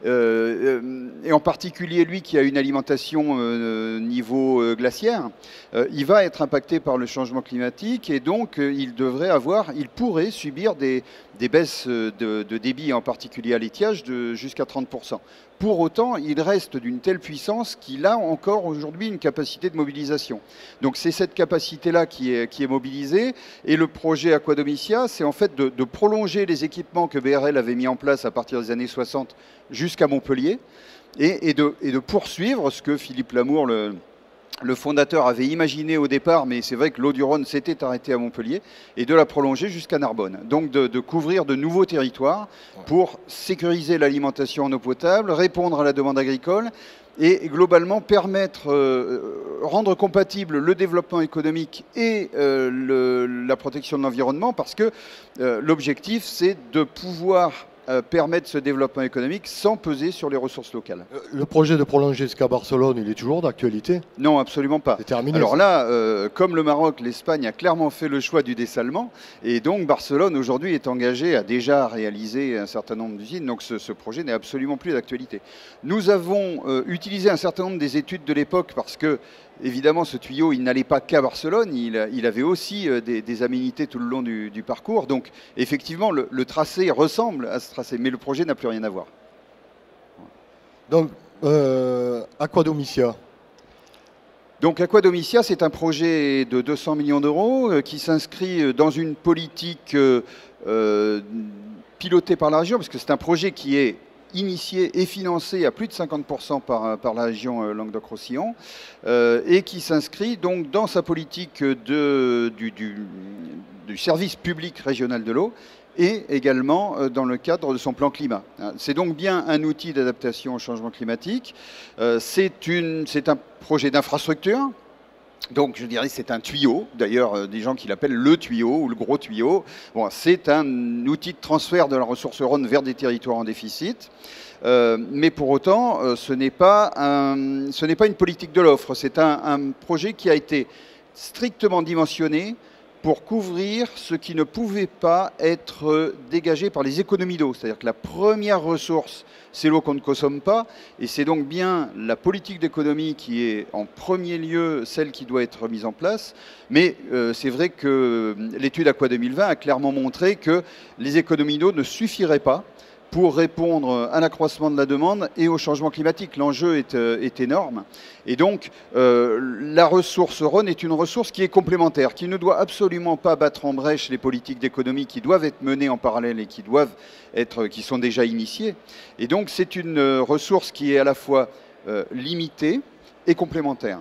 euh, euh, et en particulier lui qui a une alimentation euh, niveau euh, glaciaire, euh, il va être impacté par le changement climatique, et donc euh, il devrait avoir, il pourrait subir des, des baisses de, de débit, en particulier à l'étiage, de jusqu'à trente pour cent. Pour autant, il reste d'une telle puissance qu'il a encore aujourd'hui une capacité de mobilisation. Donc c'est cette capacité-là qui est, qui est mobilisée. Et le projet Aquadomicia, c'est en fait de, de prolonger les équipements que B R L avait mis en place à partir des années soixante jusqu'à Montpellier et, et, de, et de poursuivre ce que Philippe Lamour, le, le fondateur, avait imaginé au départ, mais c'est vrai que l'eau du Rhône s'était arrêtée à Montpellier, et de la prolonger jusqu'à Narbonne. Donc de, de couvrir de nouveaux territoires pour sécuriser l'alimentation en eau potable, répondre à la demande agricole et globalement permettre, euh, rendre compatible le développement économique et euh, le, la protection de l'environnement, parce que euh, l'objectif, c'est de pouvoir Euh, permettre ce développement économique sans peser sur les ressources locales. Le projet de prolonger jusqu'à Barcelone, il est toujours d'actualité? Non, absolument pas. C'est terminé. Alors ça. là, euh, comme le Maroc, l'Espagne a clairement fait le choix du dessalement, et donc Barcelone aujourd'hui est engagé à déjà réaliser un certain nombre d'usines, donc ce, ce projet n'est absolument plus d'actualité. Nous avons euh, utilisé un certain nombre des études de l'époque parce que évidemment, ce tuyau, il n'allait pas qu'à Barcelone, il, il avait aussi euh, des, des aménités tout le long du, du parcours. Donc, effectivement, le, le tracé ressemble à ce tracé, mais le projet n'a plus rien à voir. Donc, euh, Aquadomicia. Donc, Aquadomicia, c'est un projet de deux cents millions d'euros euh, qui s'inscrit dans une politique euh, euh, pilotée par la région, parce que c'est un projet qui est initié et financé à plus de cinquante pour cent par, par la région Languedoc-Roussillon euh, et qui s'inscrit donc dans sa politique de, du, du, du service public régional de l'eau et également euh, dans le cadre de son plan climat. C'est donc bien un outil d'adaptation au changement climatique. Euh, c'est une, c'est un projet d'infrastructure. Donc, je dirais c'est un tuyau, d'ailleurs, euh, des gens qui l'appellent le tuyau ou le gros tuyau. Bon, c'est un outil de transfert de la ressource Rhône vers des territoires en déficit. Euh, mais pour autant, euh, ce n'est pas, un, ce n'est pas une politique de l'offre. C'est un, un projet qui a été strictement dimensionné pour couvrir ce qui ne pouvait pas être dégagé par les économies d'eau. C'est-à-dire que la première ressource, c'est l'eau qu'on ne consomme pas, et c'est donc bien la politique d'économie qui est en premier lieu celle qui doit être mise en place. Mais euh, c'est vrai que l'étude Aqua deux mille vingt a clairement montré que les économies d'eau ne suffiraient pas pour répondre à l'accroissement de la demande et au changement climatique. L'enjeu est, euh, est énorme. Et donc, euh, la ressource Rhône est une ressource qui est complémentaire, qui ne doit absolument pas battre en brèche les politiques d'économie qui doivent être menées en parallèle et qui, doivent être, qui sont déjà initiées. Et donc, c'est une euh, ressource qui est à la fois euh, limitée et complémentaire.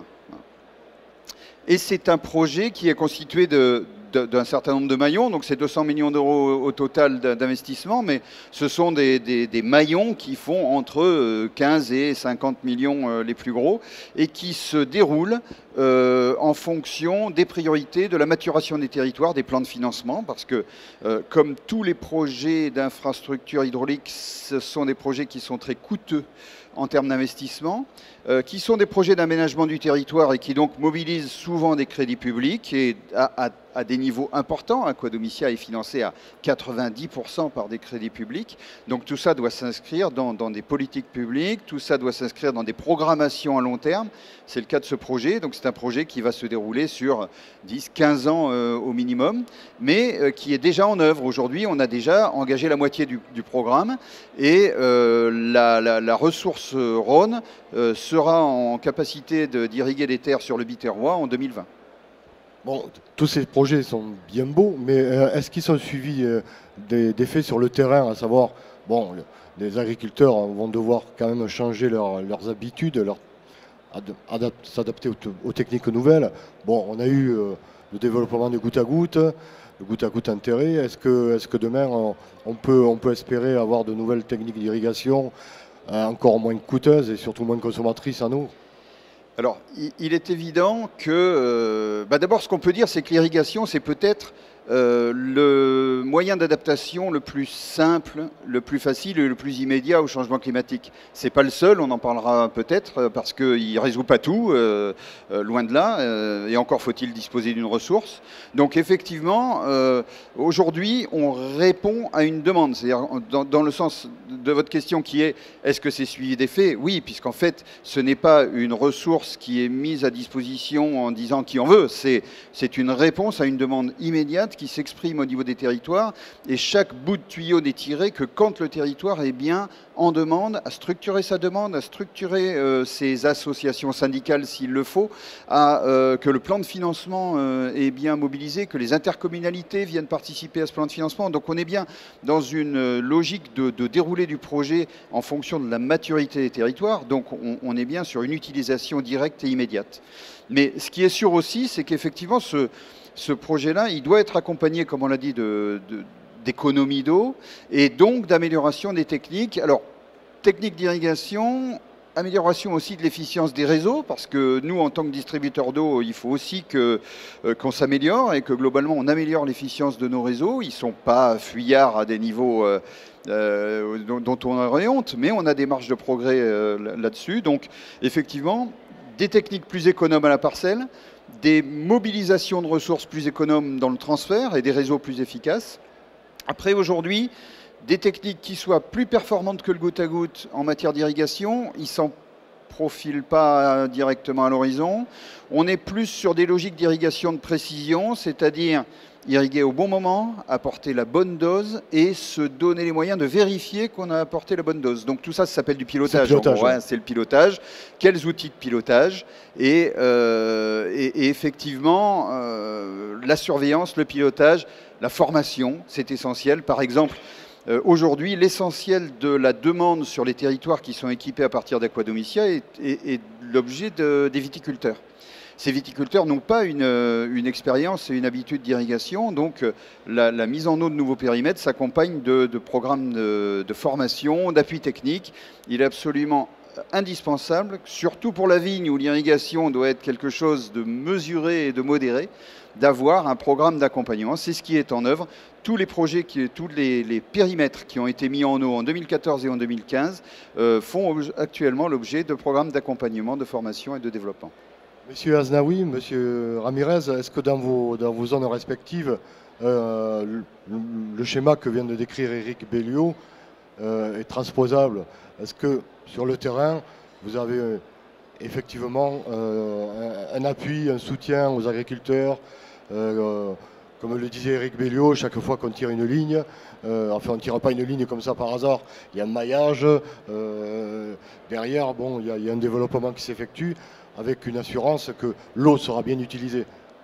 Et c'est un projet qui est constitué de... d'un certain nombre de maillons, donc c'est deux cents millions d'euros au total d'investissement, mais ce sont des, des, des maillons qui font entre quinze et cinquante millions les plus gros et qui se déroulent euh, en fonction des priorités, de la maturation des territoires, des plans de financement, parce que euh, comme tous les projets d'infrastructures hydrauliques, ce sont des projets qui sont très coûteux en termes d'investissement. euh, qui sont des projets d'aménagement du territoire et qui donc mobilisent souvent des crédits publics et à, à, à des niveaux importants. Aquadomicia est financé à quatre-vingt-dix pour cent par des crédits publics. Donc tout ça doit s'inscrire dans, dans des politiques publiques, tout ça doit s'inscrire dans des programmations à long terme. C'est le cas de ce projet. Donc c'est un projet qui va se dérouler sur dix, quinze ans euh, au minimum, mais euh, qui est déjà en œuvre. Aujourd'hui, on a déjà engagé la moitié du, du programme et euh, la, la, la ressource Rhône euh, sera en capacité d'irriguer des terres sur le Biterrois en deux mille vingt. Bon, tous ces projets sont bien beaux, mais euh, est-ce qu'ils sont suivis euh, des, des faits sur le terrain, à savoir, bon, les agriculteurs vont devoir quand même changer leur, leurs habitudes, leur, s'adapter aux, aux techniques nouvelles. Bon, on a eu euh, le développement de goutte à goutte, le goutte à goutte enterré. Est-ce que, est-ce que demain, on, on, peut, on peut espérer avoir de nouvelles techniques d'irrigation euh, encore moins coûteuses et surtout moins consommatrices en eau? Alors, il est évident que, euh, bah d'abord, ce qu'on peut dire, c'est que l'irrigation, c'est peut-être euh, le moyen d'adaptation le plus simple, le plus facile et le plus immédiat au changement climatique. C'est pas le seul, on en parlera peut-être, parce qu'il ne résout pas tout, euh, euh, loin de là, euh, et encore faut-il disposer d'une ressource. Donc effectivement, euh, aujourd'hui, on répond à une demande, c'est-à-dire dans, dans le sens de votre question qui est, est-ce que c'est suivi des faits? Oui, puisqu'en fait, ce n'est pas une ressource qui est mise à disposition en disant qui en veut, c'est c'est une réponse à une demande immédiate qui s'exprime au niveau des territoires, et chaque bout de tuyau n'est tiré que quand le territoire est bien en demande, à structurer sa demande, à structurer euh, ses associations syndicales s'il le faut, à euh, que le plan de financement euh, est bien mobilisé, que les intercommunalités viennent participer à ce plan de financement. Donc on est bien dans une logique de, de dérouler du projet en fonction de la maturité des territoires, donc on, on est bien sur une utilisation directe et immédiate. Mais ce qui est sûr aussi, c'est qu'effectivement ce, ce projet-là, il doit être accompagné, comme on l'a dit, de, de d'économie d'eau et donc d'amélioration des techniques. Alors, techniques d'irrigation, amélioration aussi de l'efficience des réseaux, parce que nous, en tant que distributeurs d'eau, il faut aussi que, euh, qu'on s'améliore et que globalement, on améliore l'efficience de nos réseaux. Ils ne sont pas fuyards à des niveaux euh, euh, dont, dont on aurait honte, mais on a des marges de progrès euh, là-dessus. Donc, effectivement, des techniques plus économes à la parcelle, des mobilisations de ressources plus économes dans le transfert et des réseaux plus efficaces. Après, aujourd'hui, des techniques qui soient plus performantes que le goutte à goutte en matière d'irrigation, ils ne s'en profilent pas directement à l'horizon. On est plus sur des logiques d'irrigation de précision, c'est-à-dire irriguer au bon moment, apporter la bonne dose et se donner les moyens de vérifier qu'on a apporté la bonne dose. Donc tout ça, ça s'appelle du pilotage. C'est le pilotage. Ouais, c'est le pilotage. Quels outils de pilotage et, euh, et, et effectivement, euh, la surveillance, le pilotage, la formation, c'est essentiel. Par exemple, euh, aujourd'hui, l'essentiel de la demande sur les territoires qui sont équipés à partir d'Aquadomicia est, est, est l'objet de, des viticulteurs. Ces viticulteurs n'ont pas une, une expérience et une habitude d'irrigation, donc la, la mise en eau de nouveaux périmètres s'accompagne de, de programmes de, de formation, d'appui technique. Il est absolument indispensable, surtout pour la vigne où l'irrigation doit être quelque chose de mesuré et de modéré, d'avoir un programme d'accompagnement. C'est ce qui est en œuvre. Tous les projets, qui, tous les, les périmètres qui ont été mis en eau en deux mille quatorze et en deux mille quinze euh, font actuellement l'objet de programmes d'accompagnement, de formation et de développement. Monsieur Aznaoui, Monsieur Ramirez, est-ce que dans vos, dans vos zones respectives, euh, le, le schéma que vient de décrire Éric Belliot euh, est transposable? Est-ce que sur le terrain, vous avez euh, effectivement euh, un, un appui, un soutien aux agriculteurs euh, comme le disait Éric Belliot, chaque fois qu'on tire une ligne, euh, enfin on ne tire pas une ligne comme ça par hasard, il y a un maillage, euh, derrière, bon, il y a, il y a un développement qui s'effectue, avec une assurance que l'eau sera bien utilisée.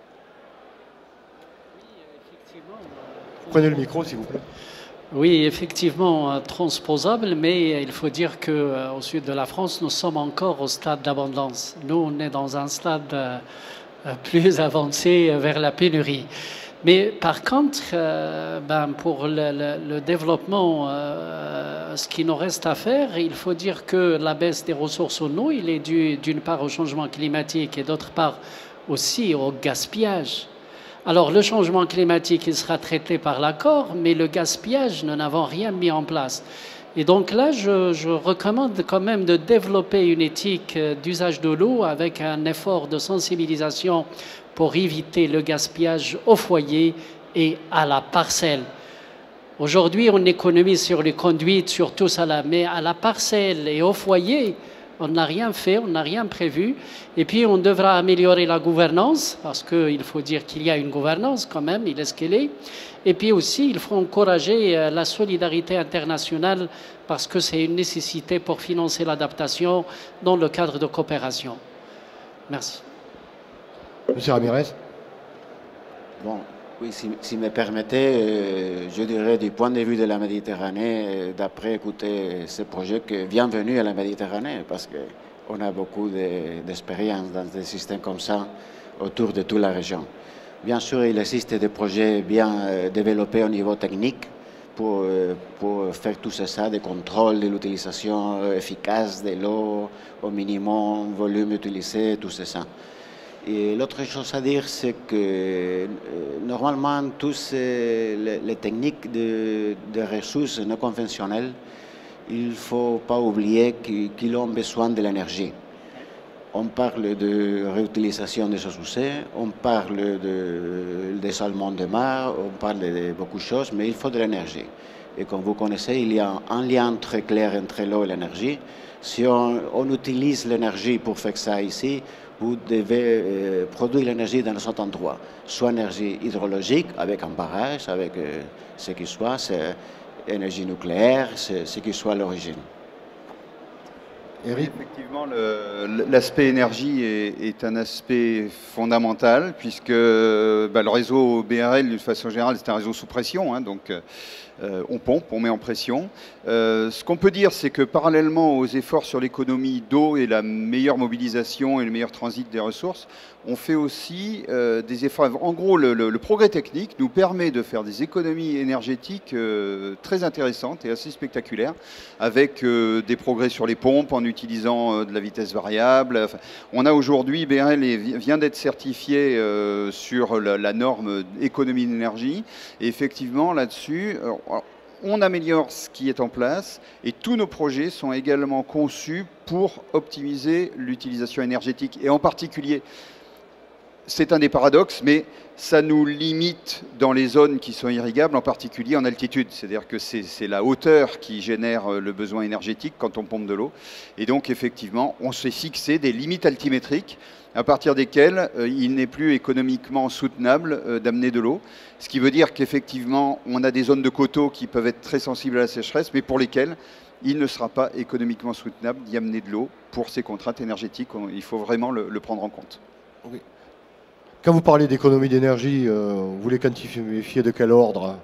Prenez le micro, s'il vous plaît. Oui, effectivement, transposable, mais il faut dire qu'au sud de la France, nous sommes encore au stade d'abondance. Nous, on est dans un stade plus avancé vers la pénurie. Mais par contre, euh, ben, pour le, le, le développement, euh, ce qui nous reste à faire, il faut dire que la baisse des ressources en eau, il est dû d'une part au changement climatique et d'autre part aussi au gaspillage. Alors le changement climatique, il sera traité par l'accord, mais le gaspillage, nous n'avons rien mis en place. Et donc là, je, je recommande quand même de développer une éthique d'usage de l'eau avec un effort de sensibilisation pour éviter le gaspillage au foyer et à la parcelle. Aujourd'hui, on économise sur les conduites, sur tout ça là, mais à la parcelle et au foyer, on n'a rien fait, on n'a rien prévu. Et puis, on devra améliorer la gouvernance, parce qu'il faut dire qu'il y a une gouvernance quand même, il est ce qu'elle est. Et puis aussi, il faut encourager la solidarité internationale, parce que c'est une nécessité pour financer l'adaptation dans le cadre de coopération. Merci. Monsieur Ramirez. Bon, oui, si, si me permettez, euh, je dirais du point de vue de la Méditerranée, euh, d'après écouter ce projet, que bienvenue à la Méditerranée, parce qu'on a beaucoup d'expérience de, dans des systèmes comme ça autour de toute la région. Bien sûr, il existe des projets bien euh, développés au niveau technique pour, euh, pour faire tout ça, des contrôles de l'utilisation euh, efficace de l'eau, au minimum volume utilisé, tout ça. Et l'autre chose à dire, c'est que euh, normalement, toutes les, les techniques de, de ressources non conventionnelles, il ne faut pas oublier qu'ils ont besoin de l'énergie. On parle de réutilisation des eaux usées, on parle de, des salmons de mer, on parle de beaucoup de choses, mais il faut de l'énergie. Et comme vous connaissez, il y a un lien très clair entre l'eau et l'énergie. Si on, on utilise l'énergie pour faire ça ici, vous devez euh, produire l'énergie dans un autre endroit, soit énergie hydrologique avec un barrage, avec euh, ce qui soit, c'est énergie nucléaire, c'est ce qui soit à l'origine. Eric. Effectivement, l'aspect énergie est, est un aspect fondamental, puisque bah, le réseau B R L, d'une façon générale, c'est un réseau sous pression, hein, donc euh, on pompe, on met en pression. Euh, ce qu'on peut dire, c'est que parallèlement aux efforts sur l'économie d'eau et la meilleure mobilisation et le meilleur transit des ressources, on fait aussi euh, des efforts. En gros, le, le, le progrès technique nous permet de faire des économies énergétiques euh, très intéressantes et assez spectaculaires, avec euh, des progrès sur les pompes en utilisant euh, de la vitesse variable. Enfin, on a aujourd'hui, B R L vient d'être certifié euh, sur la, la norme économie d'énergie. Et effectivement, là-dessus, on améliore ce qui est en place et tous nos projets sont également conçus pour optimiser l'utilisation énergétique. Et en particulier, c'est un des paradoxes, mais ça nous limite dans les zones qui sont irrigables, en particulier en altitude. C'est-à-dire que c'est la hauteur qui génère le besoin énergétique quand on pompe de l'eau. Et donc, effectivement, on s'est fixé des limites altimétriques à partir desquelles euh, il n'est plus économiquement soutenable euh, d'amener de l'eau. Ce qui veut dire qu'effectivement, on a des zones de coteaux qui peuvent être très sensibles à la sécheresse, mais pour lesquelles il ne sera pas économiquement soutenable d'y amener de l'eau pour ces contraintes énergétiques. On, il faut vraiment le, le prendre en compte. Oui. Quand vous parlez d'économie d'énergie, euh, vous voulez quantifier de quel ordre?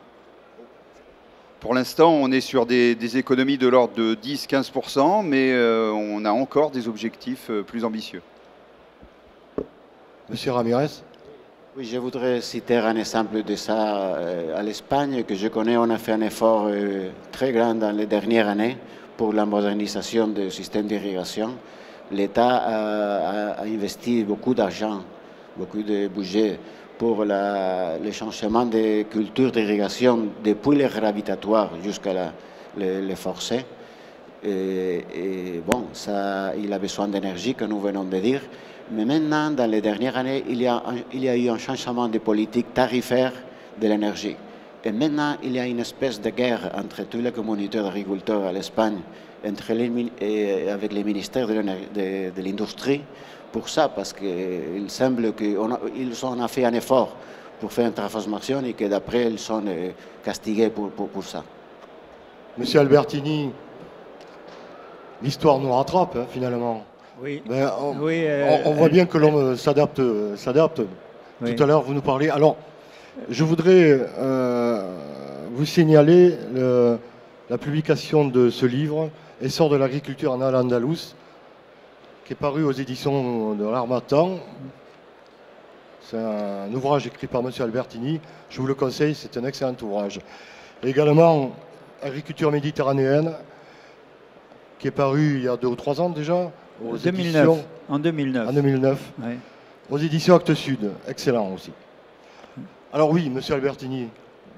Pour l'instant, on est sur des, des économies de l'ordre de dix à quinze pour cent, mais euh, on a encore des objectifs euh, plus ambitieux. Monsieur Ramirez. Oui, je voudrais citer un exemple de ça. Euh, à l'Espagne, que je connais, on a fait un effort euh, très grand dans les dernières années pour la modernisation du système d'irrigation. L'État a, a, a investi beaucoup d'argent, beaucoup de budget pour la, le changement des cultures d'irrigation depuis les gravitatoires jusqu'à les, les forcés. Et, et bon, ça, il a besoin d'énergie, que nous venons de dire. Mais maintenant, dans les dernières années, il y a, un, il y a eu un changement de politique tarifaire de l'énergie. Et maintenant, il y a une espèce de guerre entre toutes les communautés d'agriculteurs à l'Espagne, entre les, et avec les ministères de l'industrie, pour ça, parce qu'il semble qu'ils ont fait un effort pour faire une transformation et que d'après, ils sont castigés pour, pour, pour ça. Monsieur Albertini, l'histoire nous rattrape, hein, finalement. Oui. Ben, on, oui euh, on, on voit bien que l'homme s'adapte. s'adapte. Oui. Tout à l'heure, vous nous parlez. Alors, je voudrais euh, vous signaler le, la publication de ce livre, Essor de l'agriculture en Al-Andalus, qui est paru aux éditions de l'Harmattan. C'est un ouvrage écrit par monsieur Albertini. Je vous le conseille, c'est un excellent ouvrage. Et également, Agriculture méditerranéenne, qui est paru il y a deux ou trois ans déjà. Aux deux mille neuf. Éditions, En deux mille neuf. En deux mille neuf. Oui. Aux éditions Actes Sud. Excellent aussi. Alors oui, monsieur Albertini,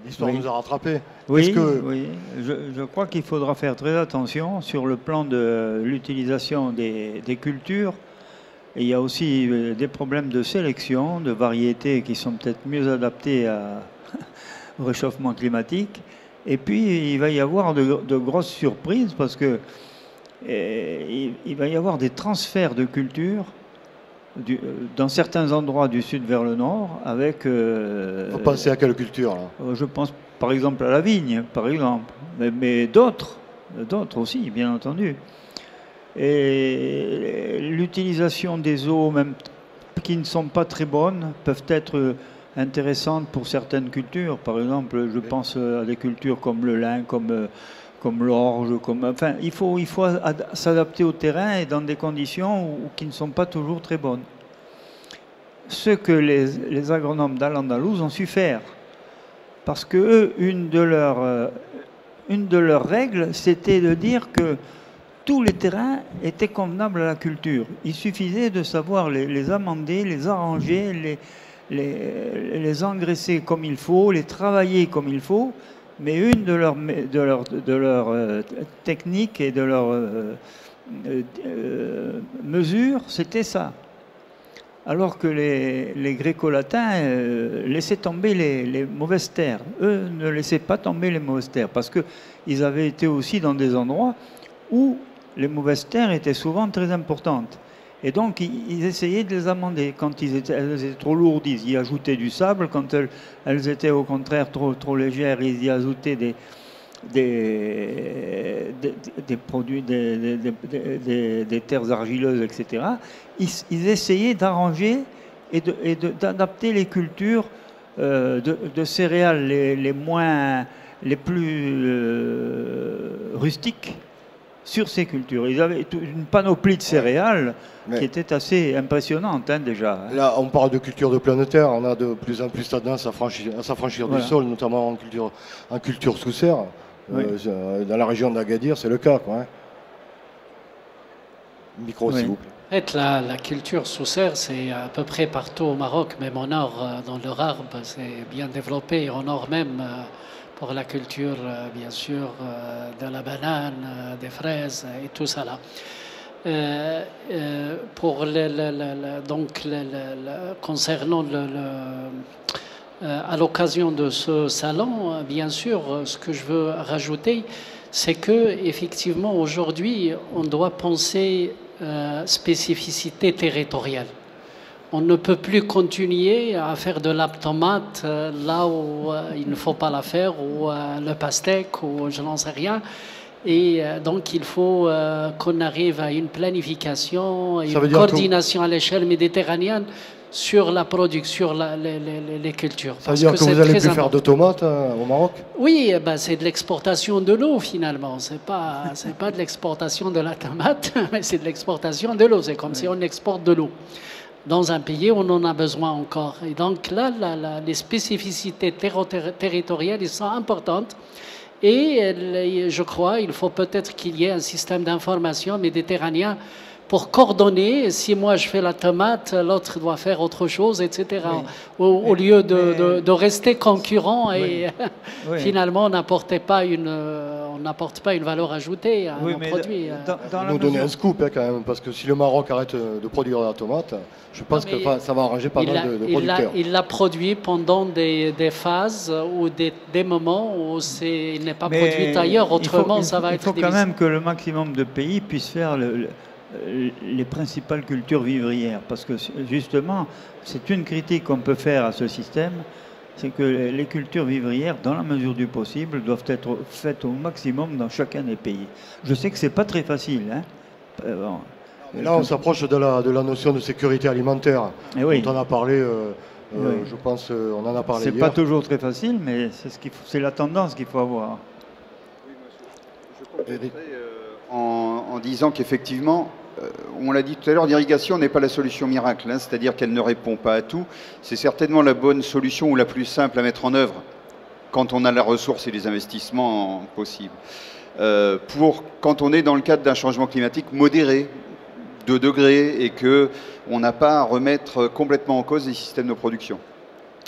l'histoire oui. nous a rattrapés. Oui, que... oui. Je, je crois qu'il faudra faire très attention sur le plan de l'utilisation des, des cultures. Et il y a aussi des problèmes de sélection, de variétés qui sont peut-être mieux adaptées à, au réchauffement climatique. Et puis, il va y avoir de, de grosses surprises parce que eh, il, il va y avoir des transferts de cultures du, dans certains endroits du sud vers le nord avec... Euh, Vous pensez à quelle culture là? Je pense par exemple à la vigne, par exemple, mais, mais d'autres, d'autres aussi, bien entendu. Et l'utilisation des eaux, même qui ne sont pas très bonnes, peuvent être intéressantes pour certaines cultures. Par exemple, je pense à des cultures comme le lin, comme, comme l'orge. Comme, enfin, il faut, il faut s'adapter au terrain et dans des conditions où, qui ne sont pas toujours très bonnes. Ce que les, les agronomes d'Al-Andalouse ont su faire. Parce que eux, une de leurs, une de leurs règles, c'était de dire que tous les terrains étaient convenables à la culture. Il suffisait de savoir les, les amender, les arranger, les, les, les engraisser comme il faut, les travailler comme il faut. Mais une de leurs, de leurs, de leurs euh, techniques et de leurs euh, euh, mesures, c'était ça. Alors que les, les gréco-latins euh, laissaient tomber les, les mauvaises terres. Eux ne laissaient pas tomber les mauvaises terres parce qu'ils avaient été aussi dans des endroits où les mauvaises terres étaient souvent très importantes. Et donc, ils, ils essayaient de les amender. Quand ils étaient, elles étaient trop lourdes, ils y ajoutaient du sable. Quand elles, elles étaient au contraire trop, trop légères, ils y ajoutaient des, des, des, des produits, des, des, des, des terres argileuses, et cetera. Ils, ils essayaient d'arranger et d'adapter les cultures euh, de, de céréales les, les, moins, les plus euh, rustiques sur ces cultures. Ils avaient une panoplie de céréales ouais. qui était assez impressionnante hein, déjà. Hein. Là, on parle de culture de pleine terre, on a de plus en plus tendance à s'affranchir voilà. du sol, notamment en culture, en culture sous serre. Oui. Euh, dans la région d'Agadir, c'est le cas. Quoi, hein. Micro, oui. s'il vous plaît. En fait, la, la culture sous serre, c'est à peu près partout au Maroc, même au nord, dans le Rarb, c'est bien développé, au nord même. Pour la culture, bien sûr, de la banane, des fraises et tout ça là. Euh, euh, pour le, le, le, donc le, le, concernant le, le, euh, à l'occasion de ce salon, bien sûr, ce que je veux rajouter, c'est que effectivement aujourd'hui, on doit penser euh, spécificité territoriale. On ne peut plus continuer à faire de la tomate euh, là où euh, il ne faut pas la faire, ou euh, le pastèque, ou je n'en sais rien. Et euh, donc, il faut euh, qu'on arrive à une planification, une coordination à l'échelle méditerranéenne sur la production, sur la, les, les, les cultures. Ça veut dire que, que vous n'allez plus important. faire de tomates hein, au Maroc? Oui, ben, c'est de l'exportation de l'eau finalement. Ce n'est pas, c'est pas de l'exportation de la tomate, mais c'est de l'exportation de l'eau. C'est comme oui. si on exporte de l'eau. Dans un pays où on en a besoin encore. Et donc là, la, la, les spécificités territoriales ils sont importantes. Et les, je crois qu'il faut peut-être qu'il y ait un système d'information méditerranéen pour coordonner. Si moi je fais la tomate, l'autre doit faire autre chose, et cetera. Oui. Au, au lieu de, mais... de, de rester concurrent et oui. oui. finalement on n'apporte pas une, on n'apporte pas une valeur ajoutée à oui, nos produits. Dans, dans nous donner mesure... un scoop hein, quand même, parce que si le Maroc arrête de produire la tomate, je pense non, que ça va arranger pas mal de, de producteurs. Il l'a produit pendant des, des phases ou des, des moments où c'est, il n'est pas mais produit ailleurs, autrement faut, ça va il être Il faut difficile. quand même que le maximum de pays puissent faire le, le, les principales cultures vivrières, parce que justement, c'est une critique qu'on peut faire à ce système, c'est que les cultures vivrières, dans la mesure du possible, doivent être faites au maximum dans chacun des pays. Je sais que c'est pas très facile, hein. Bon. Mais là, on s'approche de la, de la notion de sécurité alimentaire. Et oui. dont on a parlé, euh, euh, oui. je pense, euh, on en a parlé hier. C'est pas toujours très facile, mais c'est ce qu'il faut, c'est la tendance qu'il faut avoir. Oui, moi, je, je compléterai euh, en, en disant qu'effectivement, euh, on l'a dit tout à l'heure, l'irrigation n'est pas la solution miracle, hein, c'est-à-dire qu'elle ne répond pas à tout. C'est certainement la bonne solution ou la plus simple à mettre en œuvre quand on a la ressource et les investissements possibles. Euh, pour quand on est dans le cadre d'un changement climatique modéré, de degrés, et qu'on n'a pas à remettre complètement en cause les systèmes de production.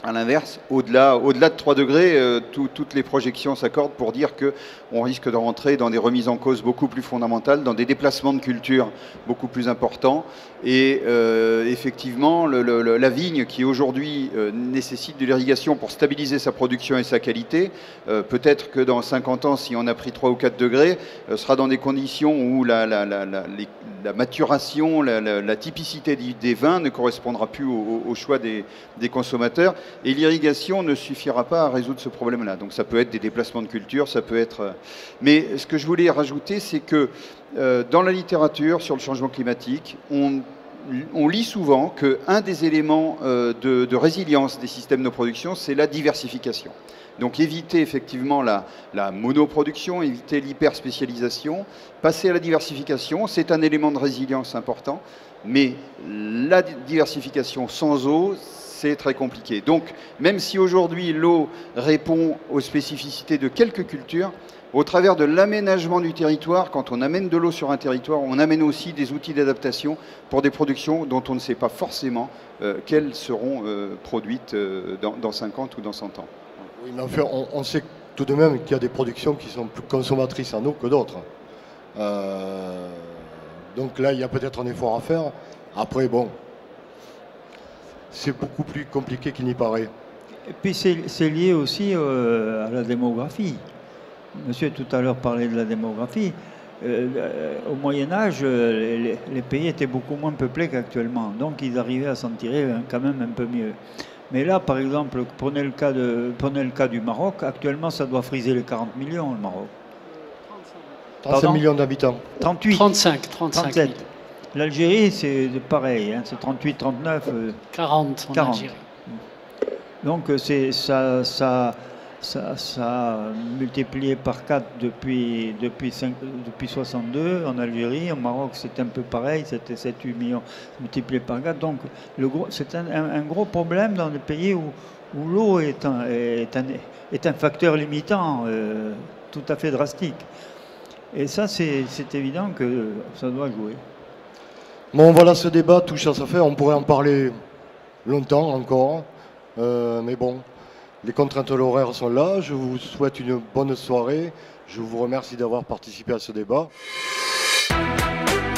À l'inverse, au-delà, au-delà de trois degrés, euh, tout, toutes les projections s'accordent pour dire qu'on risque de rentrer dans des remises en cause beaucoup plus fondamentales, dans des déplacements de culture beaucoup plus importants. Et euh, effectivement, le, le, la vigne qui aujourd'hui euh, nécessite de l'irrigation pour stabiliser sa production et sa qualité, euh, peut-être que dans cinquante ans, si on a pris trois ou quatre degrés, euh, sera dans des conditions où la, la, la, la, les, la maturation, la, la, la typicité des vins ne correspondra plus au, au choix des, des consommateurs. Et l'irrigation ne suffira pas à résoudre ce problème-là. Donc ça peut être des déplacements de culture, ça peut être... Mais ce que je voulais rajouter, c'est que euh, dans la littérature sur le changement climatique, on, on lit souvent qu'un des éléments euh, de, de résilience des systèmes de production, c'est la diversification. Donc éviter effectivement la, la monoproduction, éviter l'hyperspécialisation, passer à la diversification, c'est un élément de résilience important. Mais la diversification sans eau, c'est très compliqué. Donc, même si aujourd'hui l'eau répond aux spécificités de quelques cultures, au travers de l'aménagement du territoire, quand on amène de l'eau sur un territoire, on amène aussi des outils d'adaptation pour des productions dont on ne sait pas forcément euh, quelles seront euh, produites euh, dans, dans cinquante ou dans cent ans. Oui, mais enfin, on, on sait tout de même qu'il y a des productions qui sont plus consommatrices en eau que d'autres. Euh, donc là, il y a peut-être un effort à faire. Après, bon... c'est beaucoup plus compliqué qu'il n'y paraît. Et puis c'est lié aussi euh, à la démographie. Monsieur tout à l'heure parlait de la démographie. Euh, au Moyen-Âge, les, les pays étaient beaucoup moins peuplés qu'actuellement. Donc ils arrivaient à s'en tirer quand même un peu mieux. Mais là, par exemple, prenez le cas, de, prenez le cas du Maroc. Actuellement, ça doit friser les quarante millions, le Maroc. trente-cinq millions d'habitants. trente-huit. trente-cinq, trente-cinq trente-sept. L'Algérie, c'est pareil, hein, c'est trente-huit, trente-neuf. Euh, quarante en quarante. Algérie. Donc c'est ça, ça, ça, ça a multiplié par quatre depuis, depuis, cinq, depuis soixante-deux en Algérie. Au Maroc, c'est un peu pareil, c'était sept huit millions multiplié par quatre. Donc c'est un, un, un gros problème dans les pays où, où l'eau est un, est, un, est un facteur limitant euh, tout à fait drastique. Et ça, c'est évident que ça doit jouer. Bon, voilà, ce débat touche à sa fin. On pourrait en parler longtemps encore. Euh, mais bon, les contraintes de l'horaire sont là. Je vous souhaite une bonne soirée. Je vous remercie d'avoir participé à ce débat.